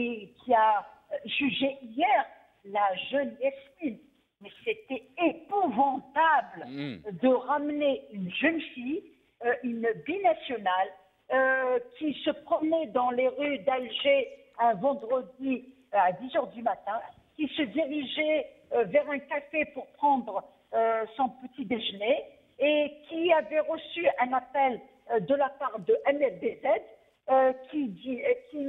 [SPEAKER 5] jugé hier la jeune Yasmine. Mais c'était épouvantable de ramener une jeune fille, une binationale, qui se promenait dans les rues d'Alger un vendredi à 10h du matin, qui se dirigeait vers un café pour prendre son petit déjeuner et qui avait reçu un appel de la part de MFDZ qui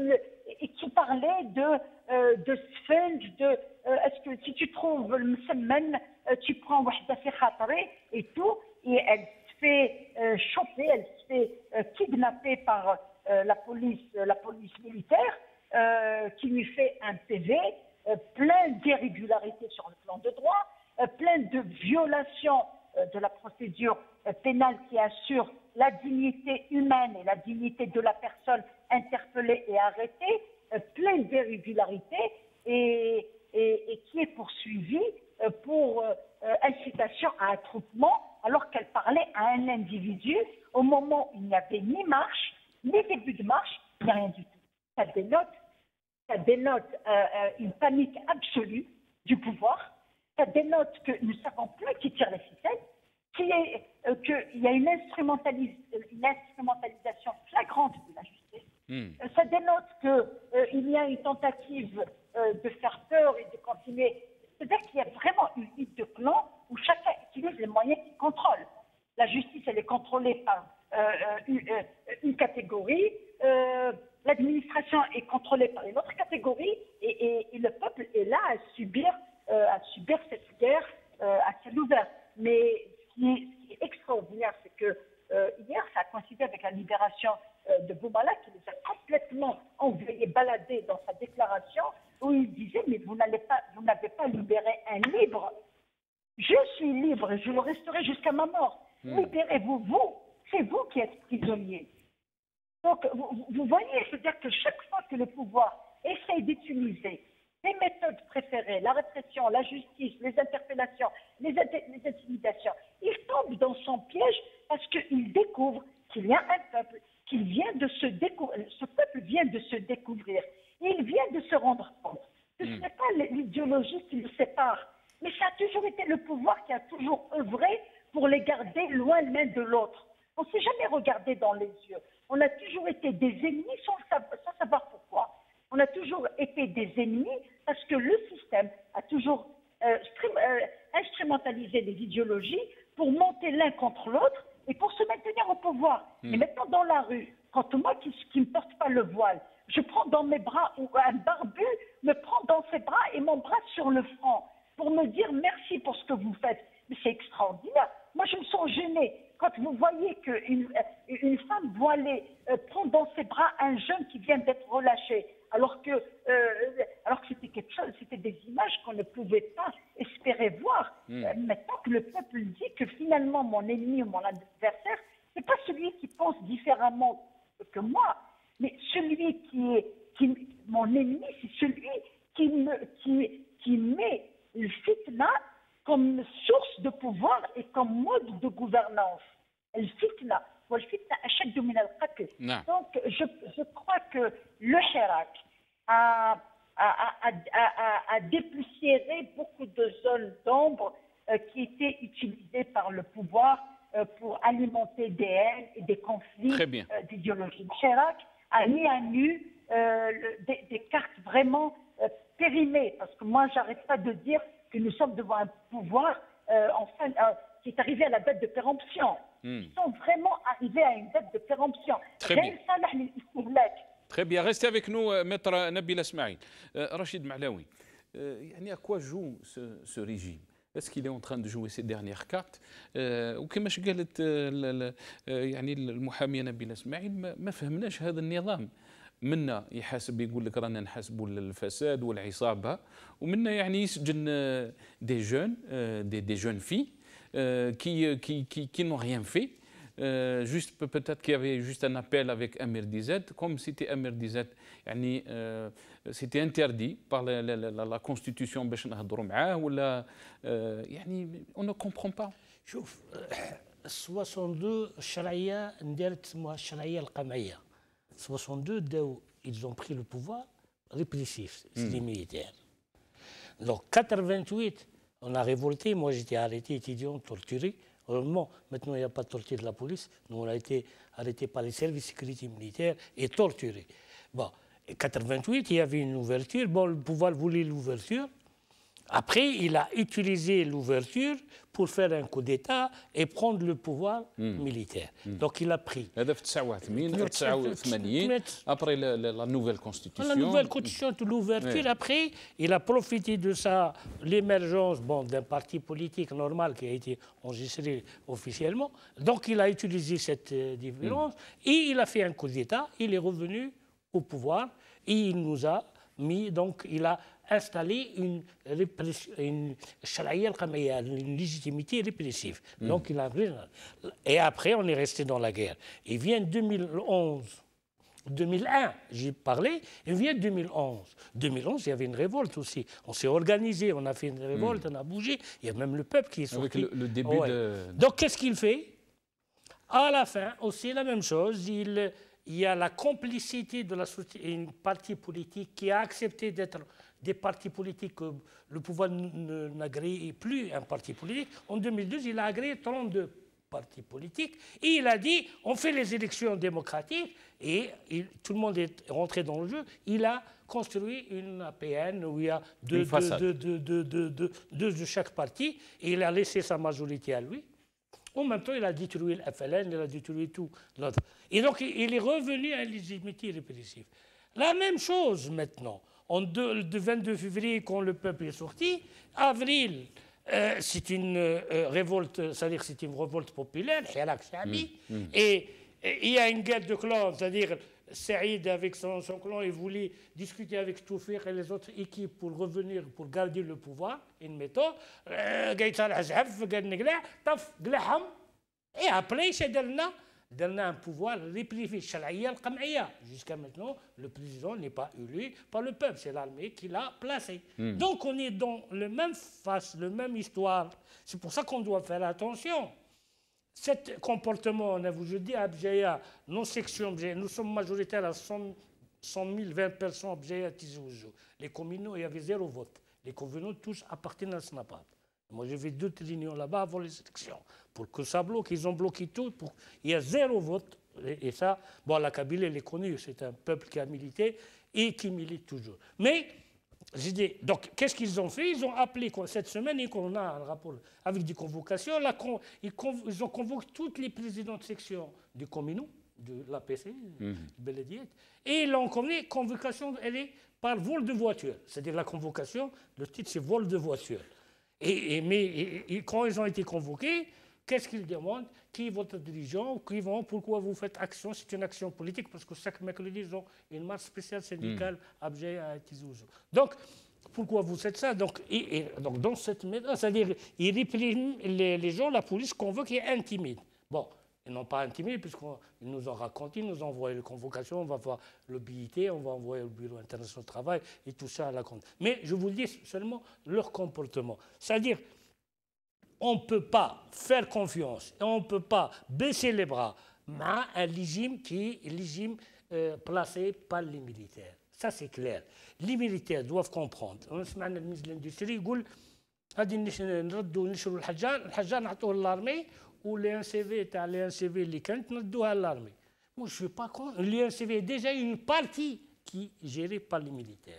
[SPEAKER 5] parlait de sphène, est-ce que si tu trouves le msemmen, tu prends wahda fi khatri et tout, et elle se fait choper, elle se fait kidnapper par la police militaire qui lui fait un PV plein d'irrégularités sur le plan de droit, plein de violations de la procédure pénale qui assure la dignité humaine et la dignité de la personne interpellée et arrêtée, plein d'irrégularités et qui est poursuivie pour incitation à attroupement alors qu'elle parlait à un individu au moment où il n'y avait ni marche, ni début de marche, ni rien du tout. Ça dénote une panique absolue du pouvoir. Ça dénote que nous ne savons plus qui tire les ficelles, qu'il y a une instrumentalisation flagrante de la justice. Ça dénote qu'il y a une tentative de faire peur et de continuer. C'est-à-dire qu'il y a vraiment une lutte de clan où chacun utilise les moyens qu'il contrôle. La justice, elle est contrôlée par une catégorie, l'administration est contrôlée par une autre catégorie, et le peuple est là à subir cette guerre à ciel ouvert. Mais ce qui est extraordinaire, c'est que hier, ça a coïncidé avec la libération de Boumala, qui les a complètement envoyés balader dans sa déclaration, où il disait, mais vous n'avez pas libéré un libre. Je suis libre et je le resterai jusqu'à ma mort. Libérez-vous, c'est vous qui êtes prisonnier. Donc, vous voyez, c'est-à-dire que chaque fois que le pouvoir essaye d'utiliser ses méthodes préférées, la répression, la justice, les interpellations, les intimidations, il tombe dans son piège parce qu'il découvre qu'il y a un peuple, ce peuple vient de se découvrir. Il vient de se rendre compte que ce n'est pas l'idéologie qui le sépare, mais ça a toujours été le pouvoir qui a toujours œuvré pour les garder loin l'un de l'autre. On ne s'est jamais regardé dans les yeux. On a toujours été des ennemis sans savoir pourquoi. On a toujours été des ennemis parce que le système a toujours instrumentalisé les idéologies pour monter l'un contre l'autre et pour se maintenir au pouvoir. Et maintenant, dans la rue, quand moi qui ne porte pas le voile, je prends dans mes bras, ou un barbu me prend dans ses bras et m'embrasse sur le front pour me dire merci pour ce que vous faites. Mais c'est extraordinaire. Moi, je me sens gênée. Quand vous voyez qu'une femme voilée prend dans ses bras un jeune qui vient d'être relâché, alors que c'était quelque chose, c'était des images qu'on ne pouvait pas espérer voir. Maintenant que le peuple dit que finalement mon ennemi ou mon adversaire, c'est pas celui qui pense différemment que moi, mais celui mon ennemi, c'est celui qui met le fitna comme source de pouvoir et comme mode de gouvernance. Le fitna, donc je crois que le Hirak a dépoussiéré beaucoup de zones d'ombre qui étaient utilisées par le pouvoir pour alimenter des haines et des conflits d'idéologie. Le Hirak a mis à nu des cartes vraiment périmées, parce que moi, j'arrête pas de dire que nous sommes devant un pouvoir qui est arrivé à la date de péremption. Ils sont vraiment arrivés à une date de péremption.
[SPEAKER 1] Très bien. Restez avec nous, maître Nabila Smaïl. Rachid Mahlaoui, يعني à quoi joue ce régime? Est-ce qu'il est en train de jouer ses dernières cartes? وكماش قالت يعني المحاميه نبيله اسماعيل ما فهمناش هذا النظام. منا يحاسب يقول لك رانا نحاسبوا الفساد والعصابه، ومنا يعني يسجن des jeunes filles qui n'ont rien fait. Juste peut-être qu'il y avait juste un appel avec Amir Dizet, comme c'était Amir Dizet, c'était interdit par la Constitution باش نهضروا معاه ولا يعني on ne comprend pas.
[SPEAKER 4] شوف 62 الشرعيه ندارت اسمها الشرعيه القمعيه. 62 ils ont pris le pouvoir répressif, c'est les militaires. Donc 88 on a révolté, moi j'étais arrêté étudiant, torturé. Heureusement, maintenant il n'y a pas de torture de la police. Nous, on a été arrêtés par les services de sécurité militaire et torturés. Bon, en 88, il y avait une ouverture. Bon, le pouvoir voulait l'ouverture. Après, il a utilisé l'ouverture pour faire un coup d'État et prendre le pouvoir militaire. Donc il a pris.
[SPEAKER 1] Après la nouvelle constitution.
[SPEAKER 4] La nouvelle constitution de l'ouverture, après, il a profité de ça, l'émergence d'un parti politique normal qui a été enregistré officiellement. Donc il a utilisé cette différence et il a fait un coup d'État. Il est revenu au pouvoir et il nous a mis, donc il a installé une légitimité répressive. Donc il a... Et après, on est resté dans la guerre. Il vient 2011, 2001, j'ai parlé, il vient 2011. 2011, il y avait une révolte aussi. On s'est organisé, on a fait une révolte, on a bougé. Il y a même le peuple qui est sorti.
[SPEAKER 1] Avec le début de...
[SPEAKER 4] Donc qu'est-ce qu'il fait? À la fin, aussi la même chose, il y a la complicité de la société, une partie politique qui a accepté d'être des partis politiques que le pouvoir n'agréait plus un parti politique. En 2012, il a agréé 32 partis politiques et il a dit on fait les élections démocratiques et tout le monde est rentré dans le jeu. Il a construit une APN où il y a deux de chaque parti et il a laissé sa majorité à lui. En même temps, il a détruit le FLN, il a détruit tout l'autre. Et donc, il est revenu à une légitimité répressive. La même chose maintenant. Le 22 février, quand le peuple est sorti, avril, c'est une révolte, c'est-à-dire c'est une révolte populaire, et il y a une guerre de clans, c'est-à-dire Saïd avec son clan, il voulait discuter avec Toufir et les autres équipes pour revenir, pour garder le pouvoir, une méthode, et après, c'est un pouvoir répressif. Jusqu'à maintenant, le président n'est pas élu par le peuple, c'est l'armée qui l'a placé. Donc on est dans le même face, le même histoire. C'est pour ça qu'on doit faire attention. Cet comportement, je dis à Abjaya, nos sections, nous sommes majoritaires à 100 000, 20 personnes à Abjaya, Tizi Ouzou. Les communaux, il y avait 0 vote. Les communaux, tous appartiennent à Snapad. Moi, j'ai fait 2 réunions là-bas avant les élections. Pour que ça bloque, ils ont bloqué tout. Il y a 0 vote. Et ça, bon, la Kabylie, elle est connue. C'est un peuple qui a milité et qui milite toujours. Mais, j'ai dit, donc, qu'est-ce qu'ils ont fait? Ils ont appelé cette semaine, et qu'on a un rapport avec des convocations. Ils ont convoqué tous les présidents de section du communaux, de l'APC, et ils l'ont convoqué. Convocation, elle est par vol de voiture. C'est-à-dire la convocation, le titre, c'est vol de voiture. Mais quand ils ont été convoqués, qu'est-ce qu'ils demandent? Qui est votre dirigeant? Pourquoi vous faites action? C'est une action politique parce que chaque mercredi, ils ont une marche spéciale syndicale à Abjaya à Tizi Ouzou. Donc, pourquoi vous faites ça? Donc dans cette méthode, c'est-à-dire ils répriment les gens, la police convoque et intimide. Bon, ils n'ont pas intimidé puisqu'ils nous ont raconté, ils nous ont envoyé les convocations, on va voir le BIT, on va envoyer au Bureau international du travail et tout ça à la compte. Mais je vous dis seulement leur comportement. C'est-à-dire, on ne peut pas faire confiance et on ne peut pas baisser les bras à un régime qui est régime placé par les militaires. Ça, c'est clair. Les militaires doivent comprendre. On a le ministre de l'Industrie, il dit غادي نردوا نشروا الحجار نعطوه للارمي ولي ان سي في تاع لي ان سي في اللي كانت نردوها للارمي. Moi, je ne suis pas contre. L'INCV est déjà une partie qui est gérée par les militaires.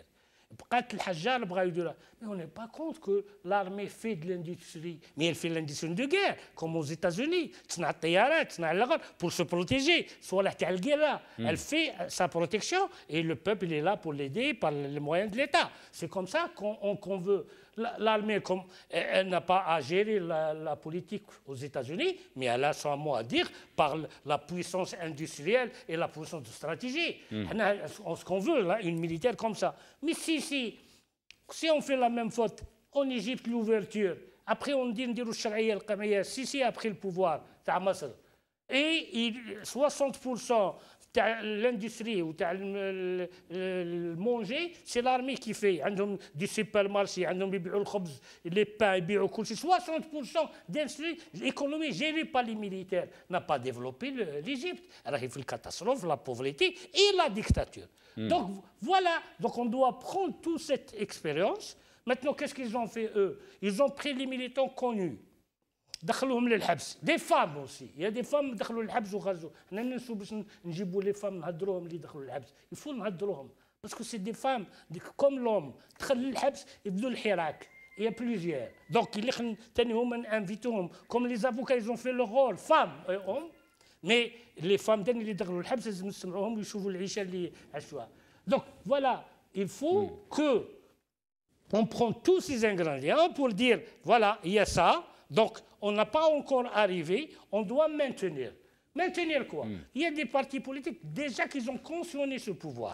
[SPEAKER 4] Mais on n'est pas contre que l'armée fait de l'industrie. Mais elle fait l'industrie de guerre, comme aux États-Unis. Pour se protéger. Elle fait sa protection et le peuple il est là pour l'aider par les moyens de l'État. C'est comme ça qu'on veut. L'armée, elle n'a pas à gérer la politique aux États-Unis, mais elle a son mot à dire par la puissance industrielle et la puissance de stratégie. Ce qu'on veut, là, une militaire comme ça. Mais si on fait la même faute, en Égypte, l'ouverture, après on dit que Sisi a pris le pouvoir, et 60% l'industrie ou le manger, c'est l'armée qui fait. Du supermarché, les pains, 60% d'industrie, l'économie gérée par les militaires n'a pas développé l'Égypte. Alors il fait la catastrophe, la pauvreté et la dictature. Donc voilà, donc on doit prendre toute cette expérience. Maintenant, qu'est-ce qu'ils ont fait eux? Ils ont pris les militants connus. دخلوهم للحبس دي فام اوسي يا دي فام دخلوا للحبس وخرجوا حنا ننسوا باش نجيبوا لي فام نهضروهم اللي دخلوا للحبس يفو نهضروهم باسكو سي دي فام كوم لوم دخل للحبس يبدوا الحراك يا بليزيور دونك اللي ثاني هما انفيتوهم كوم لي زافوكا ايزون في لو رول فام مي لي فام ثاني اللي دخلوا للحبس لازم نسمعوهم ويشوفوا العيشه اللي عاشوها دونك فوالا il faut que on prend tous ces ingrédients pour dire voilà il y a ça. Donc, on n'a pas encore arrivé, on doit maintenir. Maintenir quoi? Il y a des partis politiques déjà qui ont cautionné ce pouvoir.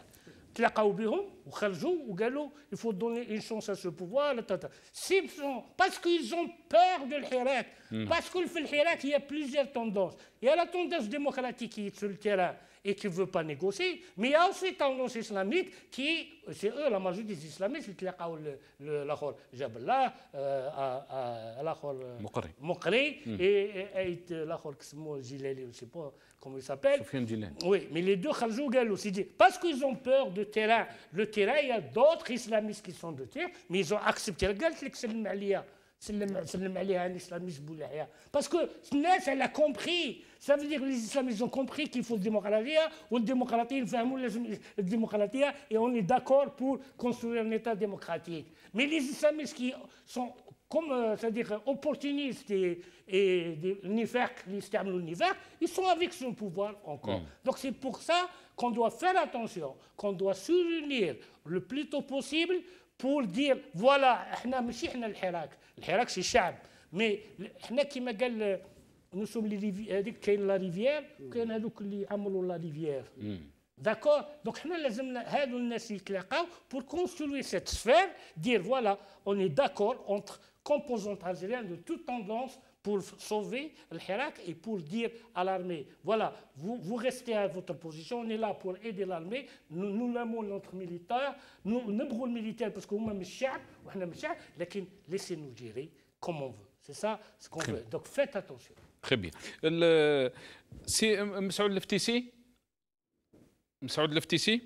[SPEAKER 4] Il faut donner une chance à ce pouvoir. Parce qu'ils ont peur de l'Hirak. Parce que le Hirak, il y a plusieurs tendances. Il y a la tendance démocratique qui est sur le terrain et qui ne veut pas négocier, mais il y a aussi la tendance islamique qui, c'est eux, la majorité des islamistes, qui ont l'Akhor Jabla, l'Akhor Mokri et l'Akhor Jilali, je ne sais pas comment il s'appelle. Oui, mais les deux Khaljou Galou, parce qu'ils ont peur du terrain. Le terrain, il y a d'autres islamistes qui sont de terre, mais ils ont accepté. Regarde l'excellent Alia. Parce que Nes, elle a compris. Ça veut dire que les islamistes ont compris qu'il faut le démocratie, ou le démocratie, le démocratie, et on est d'accord pour construire un État démocratique. Mais les islamistes qui sont comme, c'est-à-dire opportunistes et ils sont avec son pouvoir encore. Donc c'est pour ça qu'on doit faire attention, qu'on doit s'unir le plus tôt possible pour dire voilà, le Hirak c'est Chab, mais nous sommes la rivière, la rivière. D'accord? Donc pour construire cette sphère, dire voilà, on est d'accord entre composantes algériennes de toute tendance pour sauver le Hirak et pour dire à l'armée, voilà, vous restez à votre position, on est là pour aider l'armée, nous aimons notre militaire, nous aimons le militaire parce que nous sommes le chef, mais laissez-nous gérer comme on veut. C'est ça ce qu'on veut. Donc faites attention.
[SPEAKER 1] Très bien. C'est Msaoud Leftisi? Msaoud Leftisi?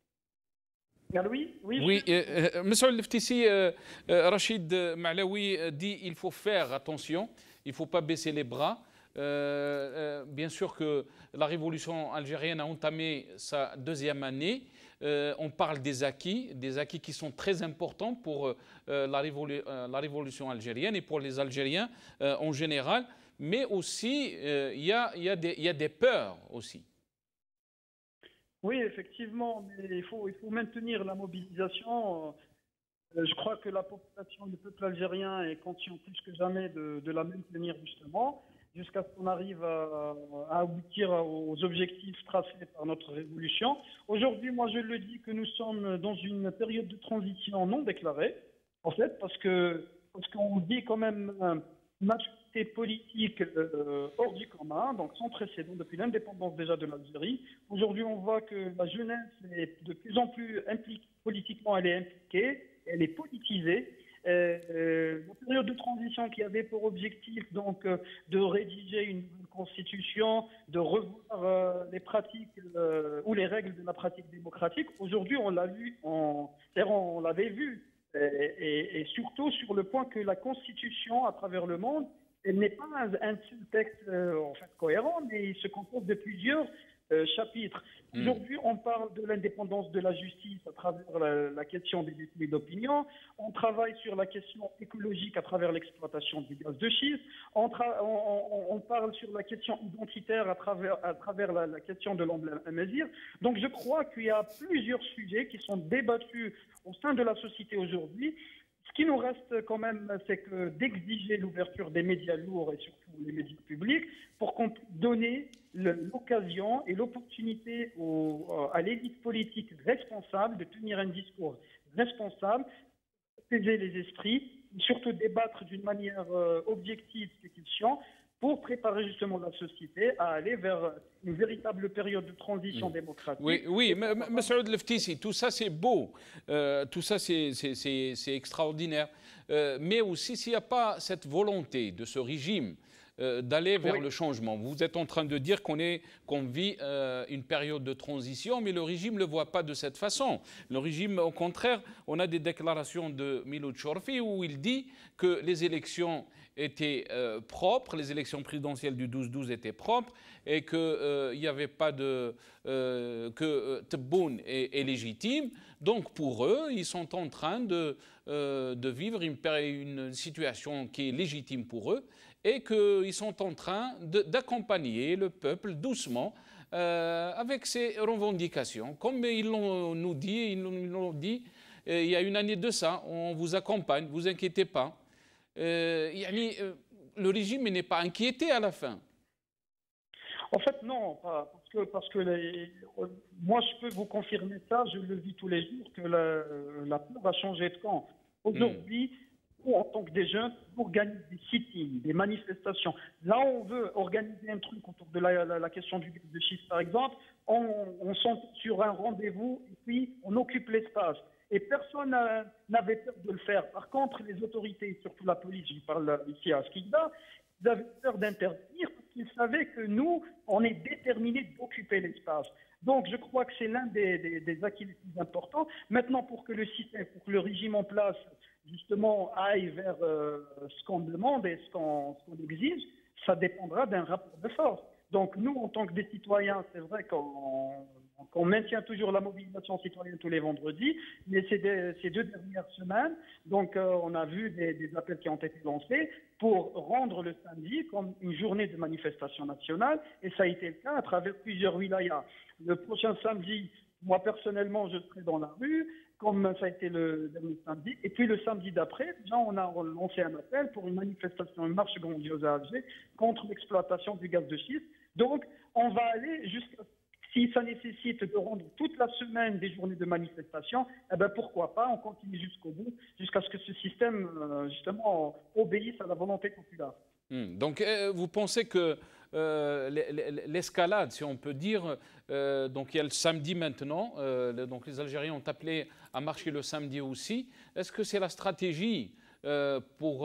[SPEAKER 2] Oui.
[SPEAKER 1] Msaoud Leftisi, Rachid Maalaoui dit il faut faire attention. Il ne faut pas baisser les bras. Bien sûr que la révolution algérienne a entamé sa deuxième année. On parle des acquis qui sont très importants pour la révolution algérienne et pour les Algériens en général. Mais aussi, il y a des peurs aussi.
[SPEAKER 2] Oui, effectivement, mais il faut maintenir la mobilisation. Je crois que la population, le peuple algérien est conscient plus que jamais de la maintenir justement, jusqu'à ce qu'on arrive à aboutir aux objectifs tracés par notre révolution. Aujourd'hui, moi je le dis que nous sommes dans une période de transition non déclarée, en fait, parce qu'on vit quand même une activité politique hors du commun, donc sans précédent depuis l'indépendance déjà de l'Algérie. Aujourd'hui, on voit que la jeunesse est de plus en plus impliquée politiquement, elle est impliquée. Elle est politisée. La période de transition qui avait pour objectif donc de rédiger une nouvelle constitution, de revoir les pratiques ou les règles de la pratique démocratique. Aujourd'hui, on l'avait vu, et surtout sur le point que la constitution à travers le monde, elle n'est pas un seul texte en fait cohérent, mais il se compose de plusieurs chapitres. Aujourd'hui, on parle de l'indépendance de la justice à travers la question des détenus d'opinion. On travaille sur la question écologique à travers l'exploitation du gaz de schiste. On parle sur la question identitaire à travers la question de l'emblème Amazigh. Donc je crois qu'il y a plusieurs sujets qui sont débattus au sein de la société aujourd'hui. Ce qui nous reste quand même, c'est que d'exiger l'ouverture des médias lourds et surtout les médias publics pour qu'on puisse donner l'occasion et l'opportunité à l'élite politique responsable de tenir un discours responsable, apaiser les esprits, surtout débattre d'une manière objective et efficiente pour préparer justement la société à aller vers une véritable période de transition démocratique.
[SPEAKER 1] Oui, mais Saoud Leftissi, tout ça c'est beau, tout ça c'est extraordinaire, mais aussi s'il n'y a pas cette volonté de ce régime d'aller vers le changement. Vous êtes en train de dire qu'on vit une période de transition, mais le régime ne le voit pas de cette façon. Le régime, au contraire, on a des déclarations de Miloud Chorfi où il dit que les élections étaient propres, les élections présidentielles du 12-12 étaient propres et qu'il n'y avait pas de... que Tebboune est légitime. Donc pour eux, ils sont en train de vivre une situation qui est légitime pour eux et qu'ils sont en train d'accompagner le peuple doucement avec ses revendications. Comme ils nous dit il y a une année de ça, on vous accompagne, vous inquiétez pas. Le régime n'est pas inquiété à la fin.
[SPEAKER 2] En fait, non, parce que moi, je peux vous confirmer ça, je le vis tous les jours, que la peur a changé de camp. Aujourd'hui, nous, en tant que des jeunes, on organise des sit-ins, des manifestations. Là, on veut organiser un truc autour de la question du gaz de schiste, par exemple. On s'en sur un rendez-vous et puis on occupe l'espace. Et personne n'avait peur de le faire. Par contre, les autorités, surtout la police, je parle ici à Skikda, ils avaient peur d'interdire parce qu'ils savaient que nous, on est déterminés d'occuper l'espace. Donc, je crois que c'est l'un des acquis les plus importants. Maintenant, pour que le système, pour que le régime en place, justement, aille vers ce qu'on demande et ce qu'on exige, ça dépendra d'un rapport de force. Donc, nous, en tant que des citoyens, c'est vrai qu'on maintient toujours la mobilisation citoyenne tous les vendredis, mais ces 2 dernières semaines, donc on a vu des appels qui ont été lancés pour rendre le samedi comme une journée de manifestation nationale, et ça a été le cas à travers plusieurs wilayas. Le prochain samedi, moi personnellement, je serai dans la rue, comme ça a été le dernier samedi, et puis le samedi d'après, déjà, on a lancé un appel pour une manifestation, une marche grandiose à Alger contre l'exploitation du gaz de schiste. Donc, on va aller jusqu'à... Si ça nécessite de rendre toute la semaine des journées de manifestation, eh ben pourquoi pas, on continue jusqu'au bout, jusqu'à ce que ce système, justement, obéisse à la volonté populaire.
[SPEAKER 1] Donc, vous pensez que l'escalade, si on peut dire, donc il y a le samedi maintenant, donc les Algériens ont appelé à marcher le samedi aussi. Est-ce que c'est la stratégie pour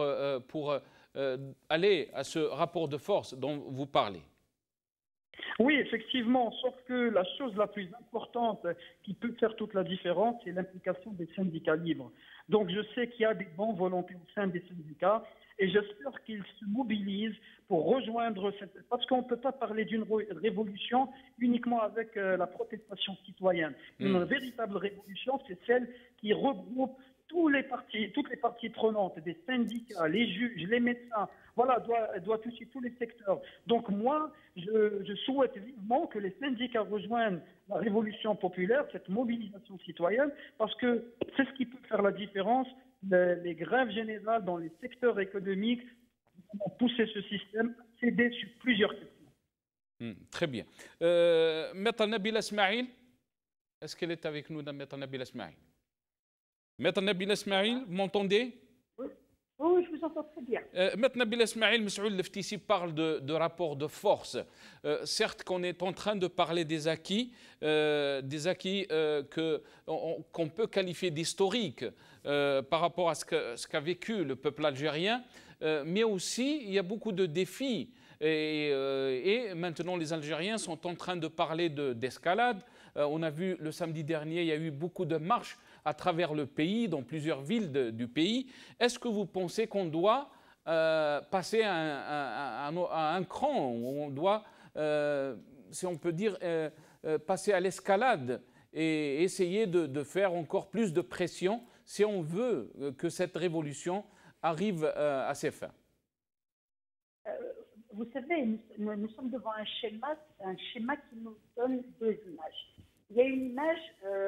[SPEAKER 1] aller à ce rapport de force dont vous parlez ?
[SPEAKER 2] Oui, effectivement, sauf que la chose la plus importante qui peut faire toute la différence, c'est l'implication des syndicats libres. Donc je sais qu'il y a des bonnes volontés au sein des syndicats et j'espère qu'ils se mobilisent pour rejoindre cette... Parce qu'on ne peut pas parler d'une révolution uniquement avec la protestation citoyenne. Une véritable révolution, c'est celle qui regroupe toutes les parties prenantes, des syndicats, les juges, les médecins, voilà, doit toucher tous les secteurs. Donc moi, je souhaite vivement que les syndicats rejoignent la révolution populaire, cette mobilisation citoyenne, parce que c'est ce qui peut faire la différence. Les grèves générales dans les secteurs économiques ont poussé ce système à céder sur plusieurs questions.
[SPEAKER 1] Très bien. Maître Nabila Smaïl, est-ce qu'elle est avec nous, Maître Nabila Smaïl? Maître Nabila Smaïl, vous m'entendez?
[SPEAKER 5] Oui, je vous entends très bien.
[SPEAKER 1] Maître Nabila Smaïl, M. Leftissi parle de rapport de force. Certes qu'on est en train de parler des acquis qu'on peut qualifier d'historiques par rapport à ce qu'a vécu le peuple algérien, mais aussi il y a beaucoup de défis. Et maintenant, les Algériens sont en train de parler d'escalade. On a vu le samedi dernier, il y a eu beaucoup de marches à travers le pays, dans plusieurs villes du pays. Est-ce que vous pensez qu'on doit passer à un cran, où on doit si on peut dire, passer à l'escalade et essayer de faire encore plus de pression si on veut que cette révolution arrive à ses fins.
[SPEAKER 5] Vous savez, nous sommes devant un schéma qui nous donne deux images. Il y a une image,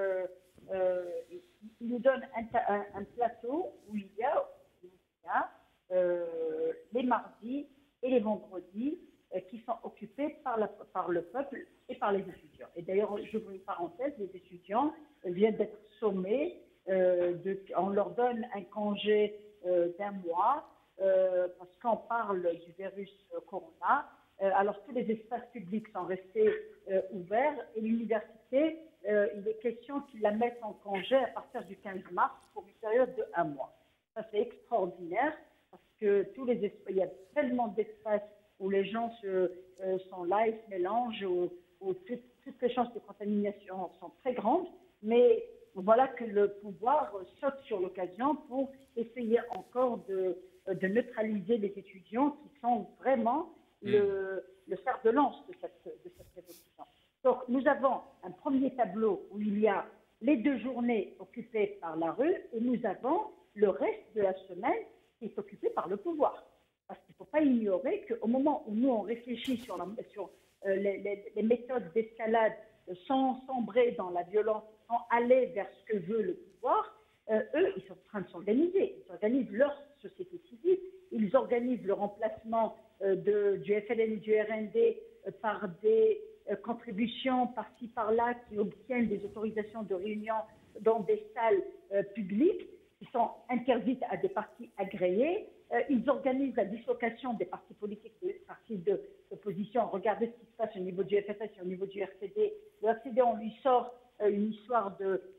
[SPEAKER 5] il nous donne un plateau où il y a les mardis et les vendredis qui sont occupés par le peuple et par les étudiants. Et d'ailleurs, je vous une parenthèse, les étudiants viennent d'être sommés, on leur donne un congé d'1 mois, parce qu'on parle du virus corona. Alors tous les espaces publics sont restés ouverts et l'université, il est question qu'ils la mettent en congé à partir du 15 mars pour une période de 1 mois. Ça c'est extraordinaire parce que il y a tellement d'espaces où les gens sont là, ils se mélangent, où toutes les chances de contamination sont très grandes, mais voilà que le pouvoir saute sur l'occasion pour essayer encore de neutraliser les étudiants qui sont vraiment le fer de lance de cette révolution. Donc nous avons un premier tableau où il y a les 2 journées occupées par la rue et nous avons le reste de la semaine qui est occupé par le pouvoir. Parce qu'il ne faut pas ignorer qu'au moment où nous on réfléchit sur les méthodes d'escalade sans sombrer dans la violence, sans aller vers ce que veut le pouvoir, eux, ils sont en train de s'organiser. Ils organisent leur société civile, ils organisent le remplacement du FLN et du RND par des contributions par-ci, par-là, qui obtiennent des autorisations de réunion dans des salles publiques qui sont interdites à des partis agréés. Ils organisent la dislocation des partis politiques, des partis d'opposition. Regardez ce qui se passe au niveau du FFS et au niveau du RCD. Le RCD, on lui sort une histoire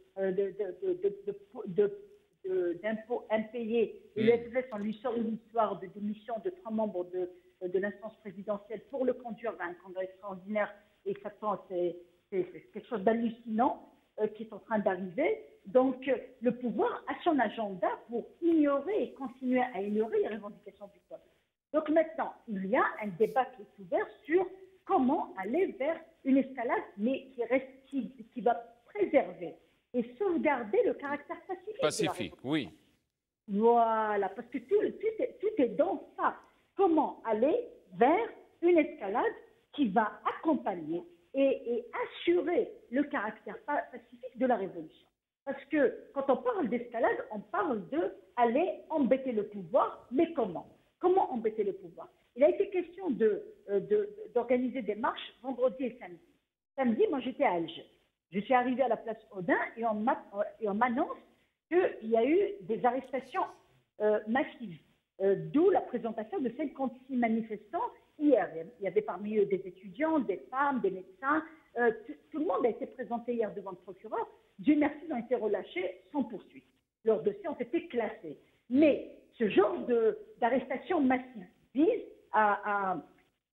[SPEAKER 5] d'impôts impayés. Et le FFS, on lui sort une histoire de démission de 3 membres de l'instance présidentielle pour le conduire vers un congrès extraordinaire. Et ça c'est quelque chose d'hallucinant qui est en train d'arriver. Donc, le pouvoir a son agenda pour ignorer et continuer à ignorer les revendications du peuple. Donc maintenant, il y a un débat qui est ouvert sur comment aller vers une escalade, mais qui va préserver et sauvegarder le caractère pacifique.
[SPEAKER 1] Pacifique, oui.
[SPEAKER 5] Voilà, parce que tout est dans ça. Comment aller vers une escalade qui va accompagner et assurer le caractère pacifique de la révolution. Parce que quand on parle d'escalade, on parle d'aller embêter le pouvoir, mais comment? Comment embêter le pouvoir? Il a été question d'organiser des marches vendredi et samedi. Samedi, moi j'étais à Alger. Je suis arrivée à la place Odin et on m'annonce qu'il y a eu des arrestations massives, d'où la présentation de 56 manifestants hier. Il y avait parmi eux des étudiants, des femmes, des médecins. Tout le monde a été présenté hier devant le procureur. Dieu merci, ils ont été relâchés sans poursuite. Leurs dossiers ont été classés. Mais ce genre d'arrestation massive vise à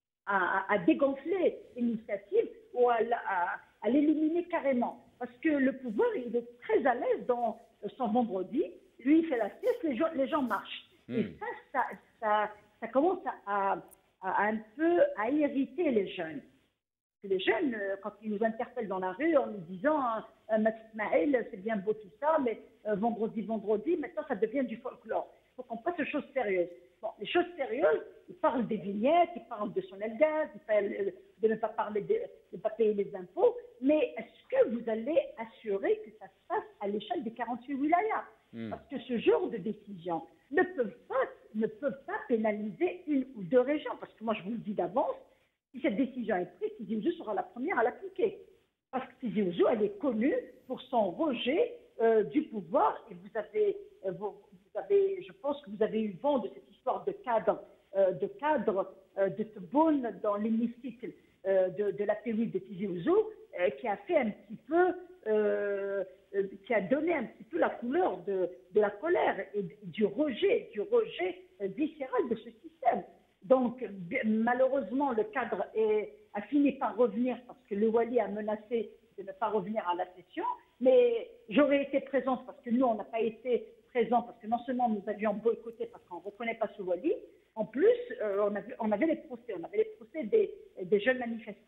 [SPEAKER 5] dégonfler l'initiative ou à l'éliminer carrément. Parce que le pouvoir, il est très à l'aise dans son vendredi. Lui, il fait la sieste, les gens marchent. Et ça commence à un peu à irriter les jeunes. Les jeunes, quand ils nous interpellent dans la rue en nous disant Ismaël, c'est bien beau tout ça, mais vendredi, maintenant ça devient du folklore. Il faut qu'on passe aux choses sérieuses. Bon, les choses sérieuses, ils parlent des vignettes, ils parlent de son gaz, ils parlent de ne pas parler de ne pas payer les impôts, mais est-ce que vous allez assurer que ça se passe à l'échelle des 48 wilayas? Parce que ce genre de décisions ne peuvent pas pénaliser 1 ou 2 régions. Parce que moi, je vous le dis d'avance, si cette décision est prise, Tizi Ouzou sera la première à l'appliquer. Parce que Tizi Ouzou, elle est connue pour son rejet du pouvoir. Et vous avez, je pense que vous avez eu vent de cette histoire de cadre de Tebboune dans l'hémicycle de la P8 de Tizi Ouzou, qui a fait un petit peu, qui a donné un petit peu la couleur de la colère et du rejet viscéral de ce système. Donc, malheureusement, le cadre a fini par revenir parce que le Wali a menacé de ne pas revenir à la session. Mais j'aurais été présente parce que nous, on n'a pas été présents parce que non seulement nous avions boycotté parce qu'on ne reconnaît pas ce Wali, en plus, on avait les procès des jeunes manifestants.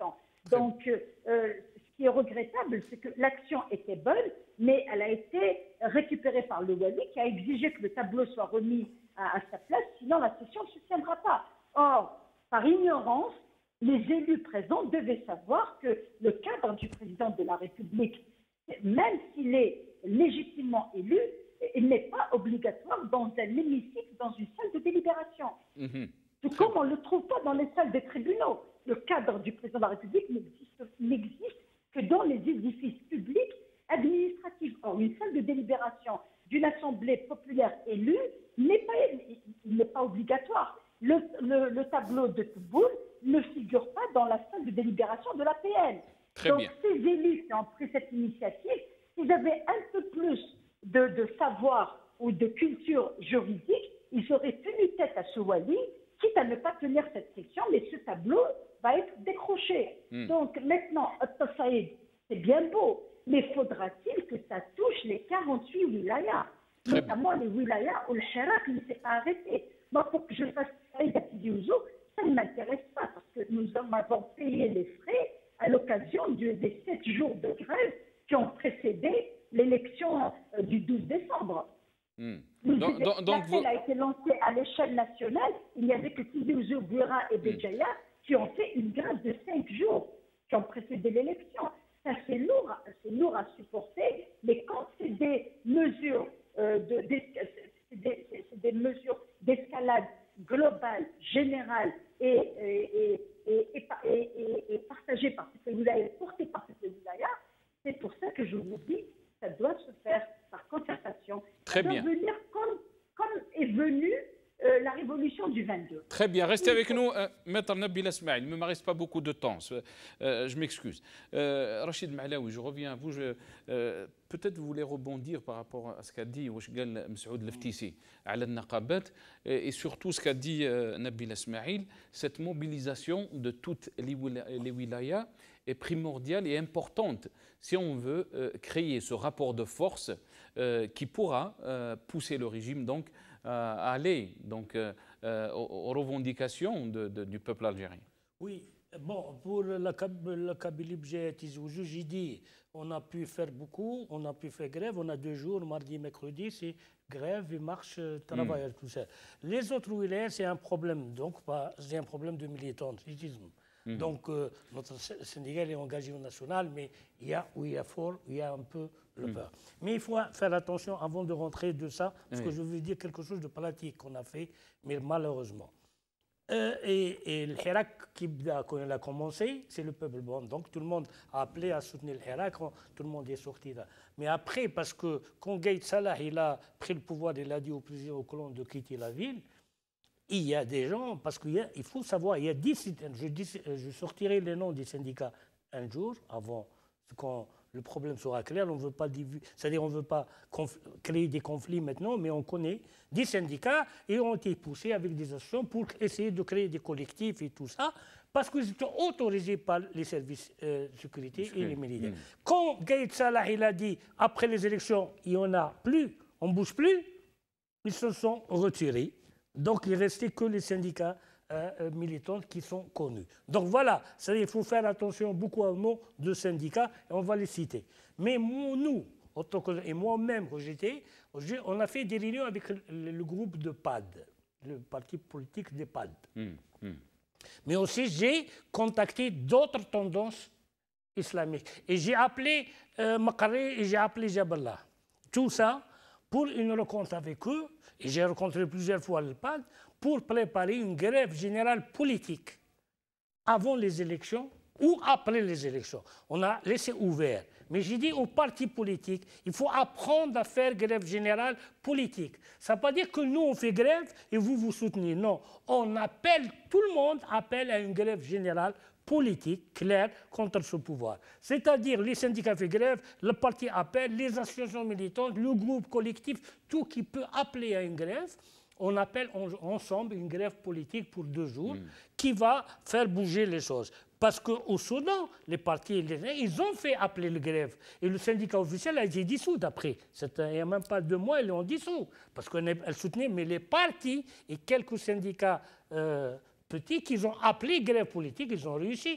[SPEAKER 5] Donc, ce qui est regrettable, c'est que l'action était bonne, mais elle a été récupérée par le Wali qui a exigé que le tableau soit remis à sa place, sinon la session ne se tiendra pas. Or, par ignorance, les élus présents devaient savoir que le cadre du président de la République, même s'il est légitimement élu, il n'est pas obligatoire dans un hémicycle, dans une salle de délibération. Tout comme on ne le trouve pas dans les salles des tribunaux. Le cadre du président de la République n'existe que dans les édifices publics administratifs. Or, une salle de délibération d'une assemblée populaire élue n'est pas obligatoire. Le tableau de Tebboune ne figure pas dans la salle de délibération de l'APN. Donc, ces élus qui ont pris cette initiative, s'ils avaient un peu plus de savoir ou de culture juridique, ils auraient tenu tête à ce Wali, quitte à ne pas tenir cette section, mais ce tableau va être décroché. Donc maintenant, Saïd, c'est bien beau, mais faudra-t-il que ça touche les 48 wilayas, notamment les wilayas où le Hirak ne s'est pas arrêté. Moi, pour que je fasse Saïd à Sidi Ouzou, ça ne m'intéresse pas, parce que nous avons payé les frais à l'occasion des 7 jours de grève qui ont précédé l'élection du 12 décembre. L'appel a été lancé à l'échelle nationale. Il n'y avait que Sidi Ouzou, Bira et Béjaïa qui ont fait une grève de 5 jours qui ont précédé l'élection. Ça, c'est lourd à supporter, mais quand c'est des mesures des mesures d'escalade globale, générale et partagées par ces wilayas, portées par ces wilayas, c'est pour ça que je vous dis, ça doit se faire par concertation.
[SPEAKER 1] Très bien.
[SPEAKER 5] Ça doit venir comme est venue la révolution du 22.
[SPEAKER 1] Très bien, restez avec nous, Maître Nabila Smaïl. Il ne me reste pas beaucoup de temps, je m'excuse. Rachid Maalaoui, je reviens à vous. Peut-être vous voulez rebondir par rapport à ce qu'a dit Messaoud Leftissi à la Naqabat et surtout ce qu'a dit Nabila Smaïl, cette mobilisation de toutes les wilayas est primordiale et importante si on veut créer ce rapport de force qui pourra pousser le régime donc à aller donc, aux revendications du peuple algérien.
[SPEAKER 4] Oui, bon, pour la Kabylie, j'ai dit, on a pu faire beaucoup, on a pu faire grève, on a 2 jours, mardi, mercredi, c'est grève et marche, travail, tout ça. Les autres wilayas, c'est un problème, donc c'est un problème de militantisme. Donc, notre syndicat est engagé au national, mais il y a un peu le peur. Mais il faut faire attention avant de rentrer de ça, parce que je veux dire quelque chose de pratique qu'on a fait, mais malheureusement. Et le Hirak, quand il a commencé, c'est le peuple bon. Donc tout le monde a appelé à soutenir le Hirak, tout le monde est sorti là. Mais après, parce que quand Gaïd Salah il a pris le pouvoir, il a dit au président aux colons de quitter la ville, il y a des gens, parce qu'il faut savoir, il y a 10, je sortirai les noms des syndicats un jour, avant, quand le problème sera clair, on ne veut pas, c'est-à-dire on ne veut pas créer des conflits maintenant, mais on connaît des syndicats et ont été poussés avec des actions pour essayer de créer des collectifs et tout ça, parce qu'ils étaient autorisés par les services de sécurité et les militaires. Quand Gaïd Salah il a dit, après les élections, il n'y en a plus, on ne bouge plus, ils se sont retirés. Donc, il ne restait que les syndicats militants qui sont connus. Donc voilà, il faut faire attention beaucoup aux noms de syndicats et on va les citer. Mais nous, et moi-même, quand j'étais, on a fait des réunions avec le groupe de PAD, le parti politique des PAD. Mais aussi, j'ai contacté d'autres tendances islamiques. Et j'ai appelé Makaré et j'ai appelé Jaballah. Tout ça pour une rencontre avec eux. Et j'ai rencontré plusieurs fois le PAD pour préparer une grève générale politique avant les élections ou après les élections. On a laissé ouvert. Mais j'ai dit aux partis politiques, il faut apprendre à faire grève générale politique. Ça ne veut pas dire que nous, on fait grève et vous, vous soutenez. Non, on appelle, tout le monde appelle à une grève générale politique claire contre ce pouvoir. C'est-à-dire les syndicats font grève, le parti appelle, les associations militantes, le groupe collectif, tout qui peut appeler à une grève. On appelle ensemble une grève politique pour 2 jours qui va faire bouger les choses. Parce qu'au Soudan, les partis, ils ont fait appeler la grève. Et le syndicat officiel a été dissous après. Il n'y a même pas 2 mois, ils l'ont dissous. Parce qu'elle soutenait, mais les partis et quelques syndicats petits qui ont appelé grève politique, ils ont réussi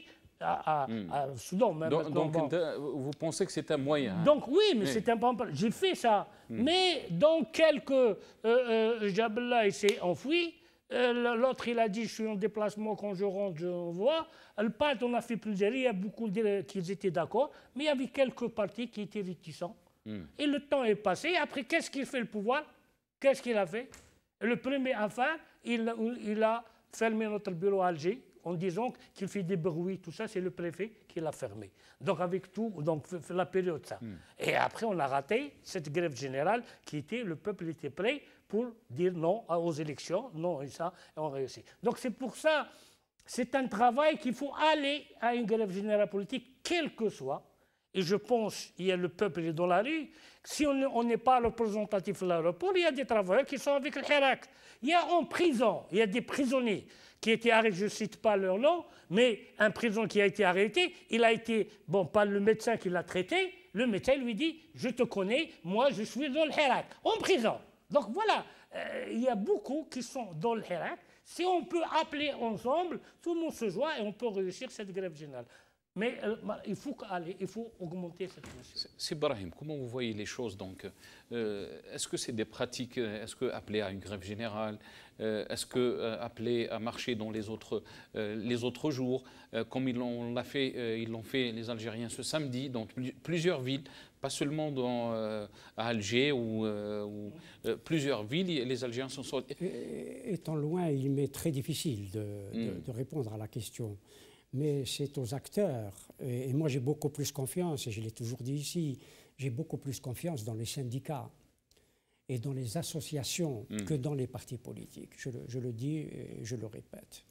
[SPEAKER 4] Soudan.
[SPEAKER 1] Donc, vous pensez que c'est un moyen?
[SPEAKER 4] Donc oui, mais c'est un peu... J'ai fait ça. Mais dans quelques... Jabla, il s'est enfoui. L'autre, il a dit, je suis en déplacement, quand je rentre, je vois. Le part, on a fait plusieurs. Il y a beaucoup qui étaient d'accord, mais il y avait quelques partis qui étaient réticents. Et le temps est passé. Après, qu'est-ce qu'il fait, le pouvoir? Qu'est-ce qu'il a fait? Le premier affaire, il a fermé notre bureau à Alger en disant qu'il fait des bruits, tout ça, c'est le préfet qui l'a fermé. Donc avec tout, donc la période ça. Et après, on a raté cette grève générale qui était, le peuple était prêt pour dire non aux élections, non et ça, et on réussit. Donc c'est pour ça, c'est un travail qu'il faut aller à une grève générale politique, quel que soit. Et je pense, il y a le peuple dans la rue. Si on n'est pas représentatif de l'aéroport, il y a des travailleurs qui sont avec le Hirak. Il y a en prison, il y a des prisonniers qui étaient arrêtés, je ne cite pas leur nom, mais un prisonnier qui a été arrêté, il a été, bon, pas le médecin qui l'a traité, le médecin lui dit, je te connais, moi je suis dans le Hirak, en prison. Donc voilà, il y a beaucoup qui sont dans le Hirak. Si on peut appeler ensemble, tout le monde se joint et on peut réussir cette grève générale. Mais il faut augmenter cette pression.
[SPEAKER 1] C'est Brahim, comment vous voyez les choses donc? Est-ce que c'est des pratiques? Est-ce que appeler à une grève générale? Est-ce que appeler à marcher dans les autres jours, comme ils l'ont fait les Algériens ce samedi dans plusieurs villes, pas seulement à Alger ou plusieurs villes, les Algériens sont sortis.
[SPEAKER 3] Étant loin, il m'est très difficile de répondre à la question. Mais c'est aux acteurs. Et moi, j'ai beaucoup plus confiance, et je l'ai toujours dit ici, j'ai beaucoup plus confiance dans les syndicats et dans les associations que dans les partis politiques. Je le dis et je le répète.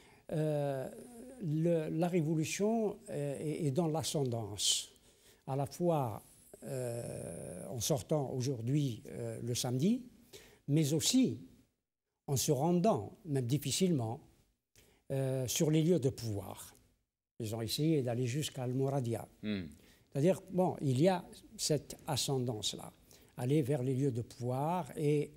[SPEAKER 3] La révolution est dans l'ascendance, à la fois en sortant aujourd'hui le samedi, mais aussi en se rendant, même difficilement, sur les lieux de pouvoir. Ils ont essayé d'aller jusqu'à Al-Mouradia. C'est-à-dire, bon, il y a cette ascendance-là, aller vers les lieux de pouvoir et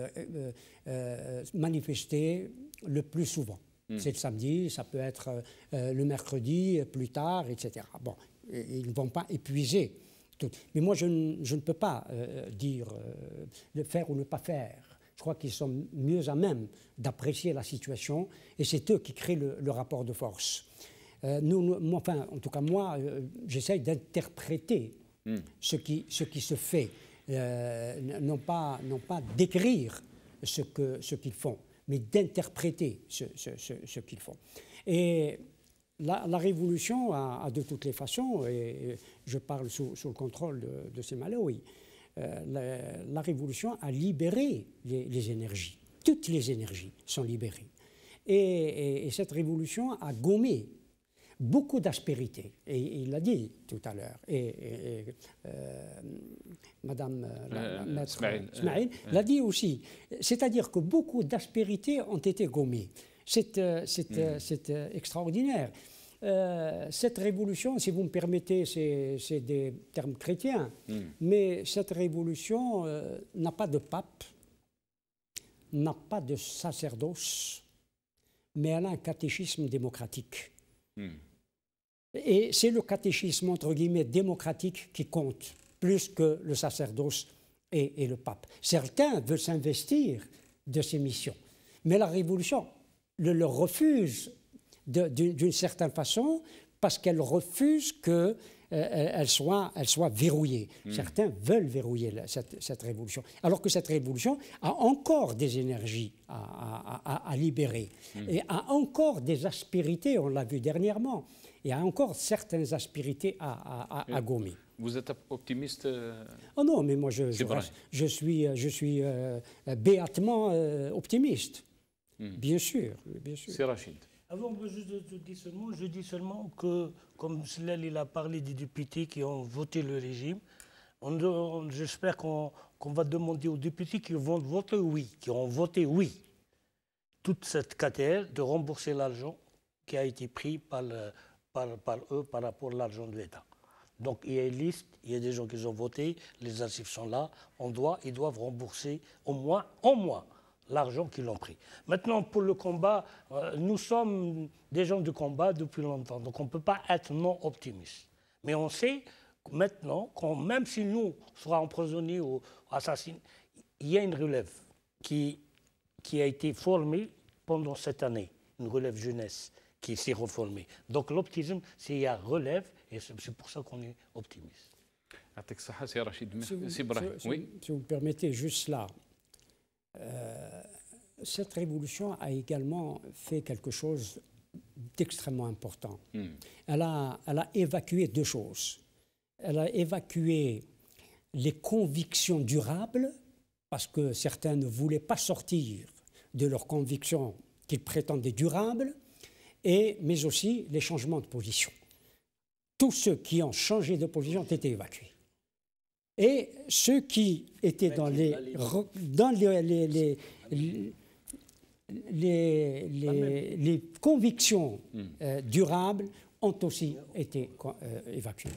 [SPEAKER 3] manifester le plus souvent. C'est le samedi, ça peut être le mercredi, plus tard, etc. Bon, ils ne vont pas épuiser tout. Mais moi, je ne peux pas dire de faire ou ne pas faire. Je crois qu'ils sont mieux à même d'apprécier la situation et c'est eux qui créent le rapport de force. Enfin, en tout cas, moi, j'essaye d'interpréter ce qui se fait, non pas d'écrire ce qu'ils font, mais d'interpréter ce qu'ils font. Et la révolution a de toutes les façons, et je parle sous le contrôle de ces Malawi, la révolution a libéré les énergies. Toutes les énergies sont libérées. Et cette révolution a gommé beaucoup d'aspérité. Et il l'a dit tout à l'heure. Et Madame Maître Smaïl l'a dit aussi. C'est-à-dire que beaucoup d'aspérités ont été gommées. C'est extraordinaire. Cette révolution, si vous me permettez, c'est des termes chrétiens, mais cette révolution n'a pas de pape, n'a pas de sacerdoce, mais elle a un catéchisme démocratique. Et c'est le catéchisme, entre guillemets, démocratique qui compte, plus que le sacerdoce et le pape. Certains veulent s'investir de ces missions, mais la révolution le refuse d'une certaine façon, parce qu'elle refuse qu'elle soit verrouillée. Certains veulent verrouiller cette révolution, alors que cette révolution a encore des énergies à libérer, et a encore des aspérités, on l'a vu dernièrement, et a encore certaines aspérités à gommer.
[SPEAKER 1] Vous êtes optimiste?
[SPEAKER 3] Oh non, mais moi je suis béatement optimiste. Bien sûr, bien sûr.
[SPEAKER 1] C'est Rachid.
[SPEAKER 4] Avant, je dis seulement que, comme Slel il a parlé des députés qui ont voté le régime, j'espère qu'on va demander aux députés qui vont voter oui, qui ont voté oui, toute cette KTR, de rembourser l'argent qui a été pris par eux par rapport à l'argent de l'État. Donc il y a une liste, il y a des gens qui ont voté, les archives sont là, ils doivent rembourser au moins l'argent qu'ils l'ont pris. Maintenant, pour le combat, nous sommes des gens du combat depuis longtemps, donc on ne peut pas être non optimiste. Mais on sait maintenant, même si nous serons emprisonnés ou assassinés, il y a une relève qui a été formée pendant cette année, une relève jeunesse qui s'est reformée. Donc l'optimisme, c'est qu'il y a relève, et c'est pour ça qu'on est optimiste.
[SPEAKER 3] Si vous me permettez, juste là, cette révolution a également fait quelque chose d'extrêmement important. Elle a évacué deux choses. Elle a évacué les convictions durables, parce que certains ne voulaient pas sortir de leurs convictions qu'ils prétendaient durables, mais aussi les changements de position. Tous ceux qui ont changé de position ont été évacués. Et ceux qui étaient dans les convictions durables ont aussi été évacués.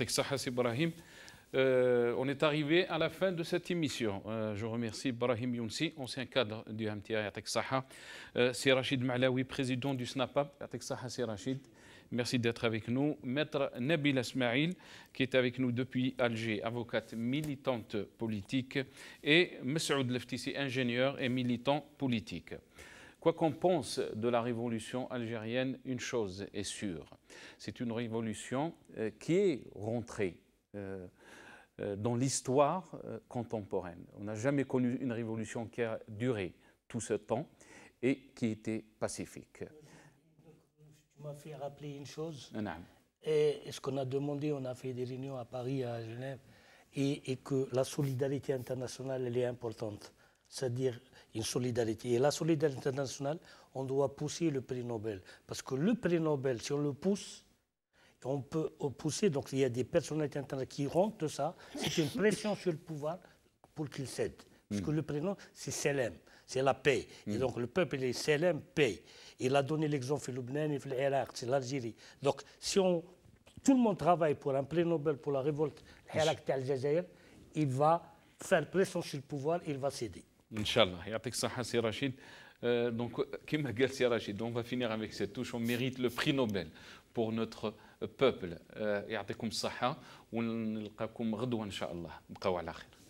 [SPEAKER 1] On est arrivé à la fin de cette émission. Je remercie Brahim Younsi, ancien cadre du MTA. C'est Rachid Maalaoui, président du SNAPAP. C'est Rachid. Merci d'être avec nous. Maître Nabila Ismail, qui est avec nous depuis Alger, avocate militante politique, et Messoud Leftissi, ingénieur et militant politique. Quoi qu'on pense de la révolution algérienne, une chose est sûre. C'est une révolution qui est rentrée dans l'histoire contemporaine. On n'a jamais connu une révolution qui a duré tout ce temps et qui était pacifique.
[SPEAKER 4] Tu m'as fait rappeler une chose. Et ce qu'on a demandé, on a fait des réunions à Paris, à Genève, et que la solidarité internationale, elle est importante. C'est-à-dire une solidarité. Et la solidarité internationale, on doit pousser le prix Nobel. Parce que le prix Nobel, si on le pousse, on peut pousser, donc il y a des personnalités internationales qui rentrent de ça, c'est une pression sur le pouvoir pour qu'il cède. Parce que le prénom, c'est Selem, c'est la paix. Et donc le peuple, il est Selem, paix. Il a donné l'exemple au Liban et l'Irak, c'est l'Algérie. Donc si tout le monde travaille pour un prix Nobel pour la révolte Al-Jazair, il va faire pression sur le pouvoir, il va céder.
[SPEAKER 1] Inch'Allah. Yatik Saha, c'est Rachid. Donc, Kim Hagal, c'est Rachid. On va finir avec cette touche. On mérite le prix Nobel pour notre peuple. يعطيكم الصحة ونلقاكم غدوة إن شاء الله. بقوا على خير.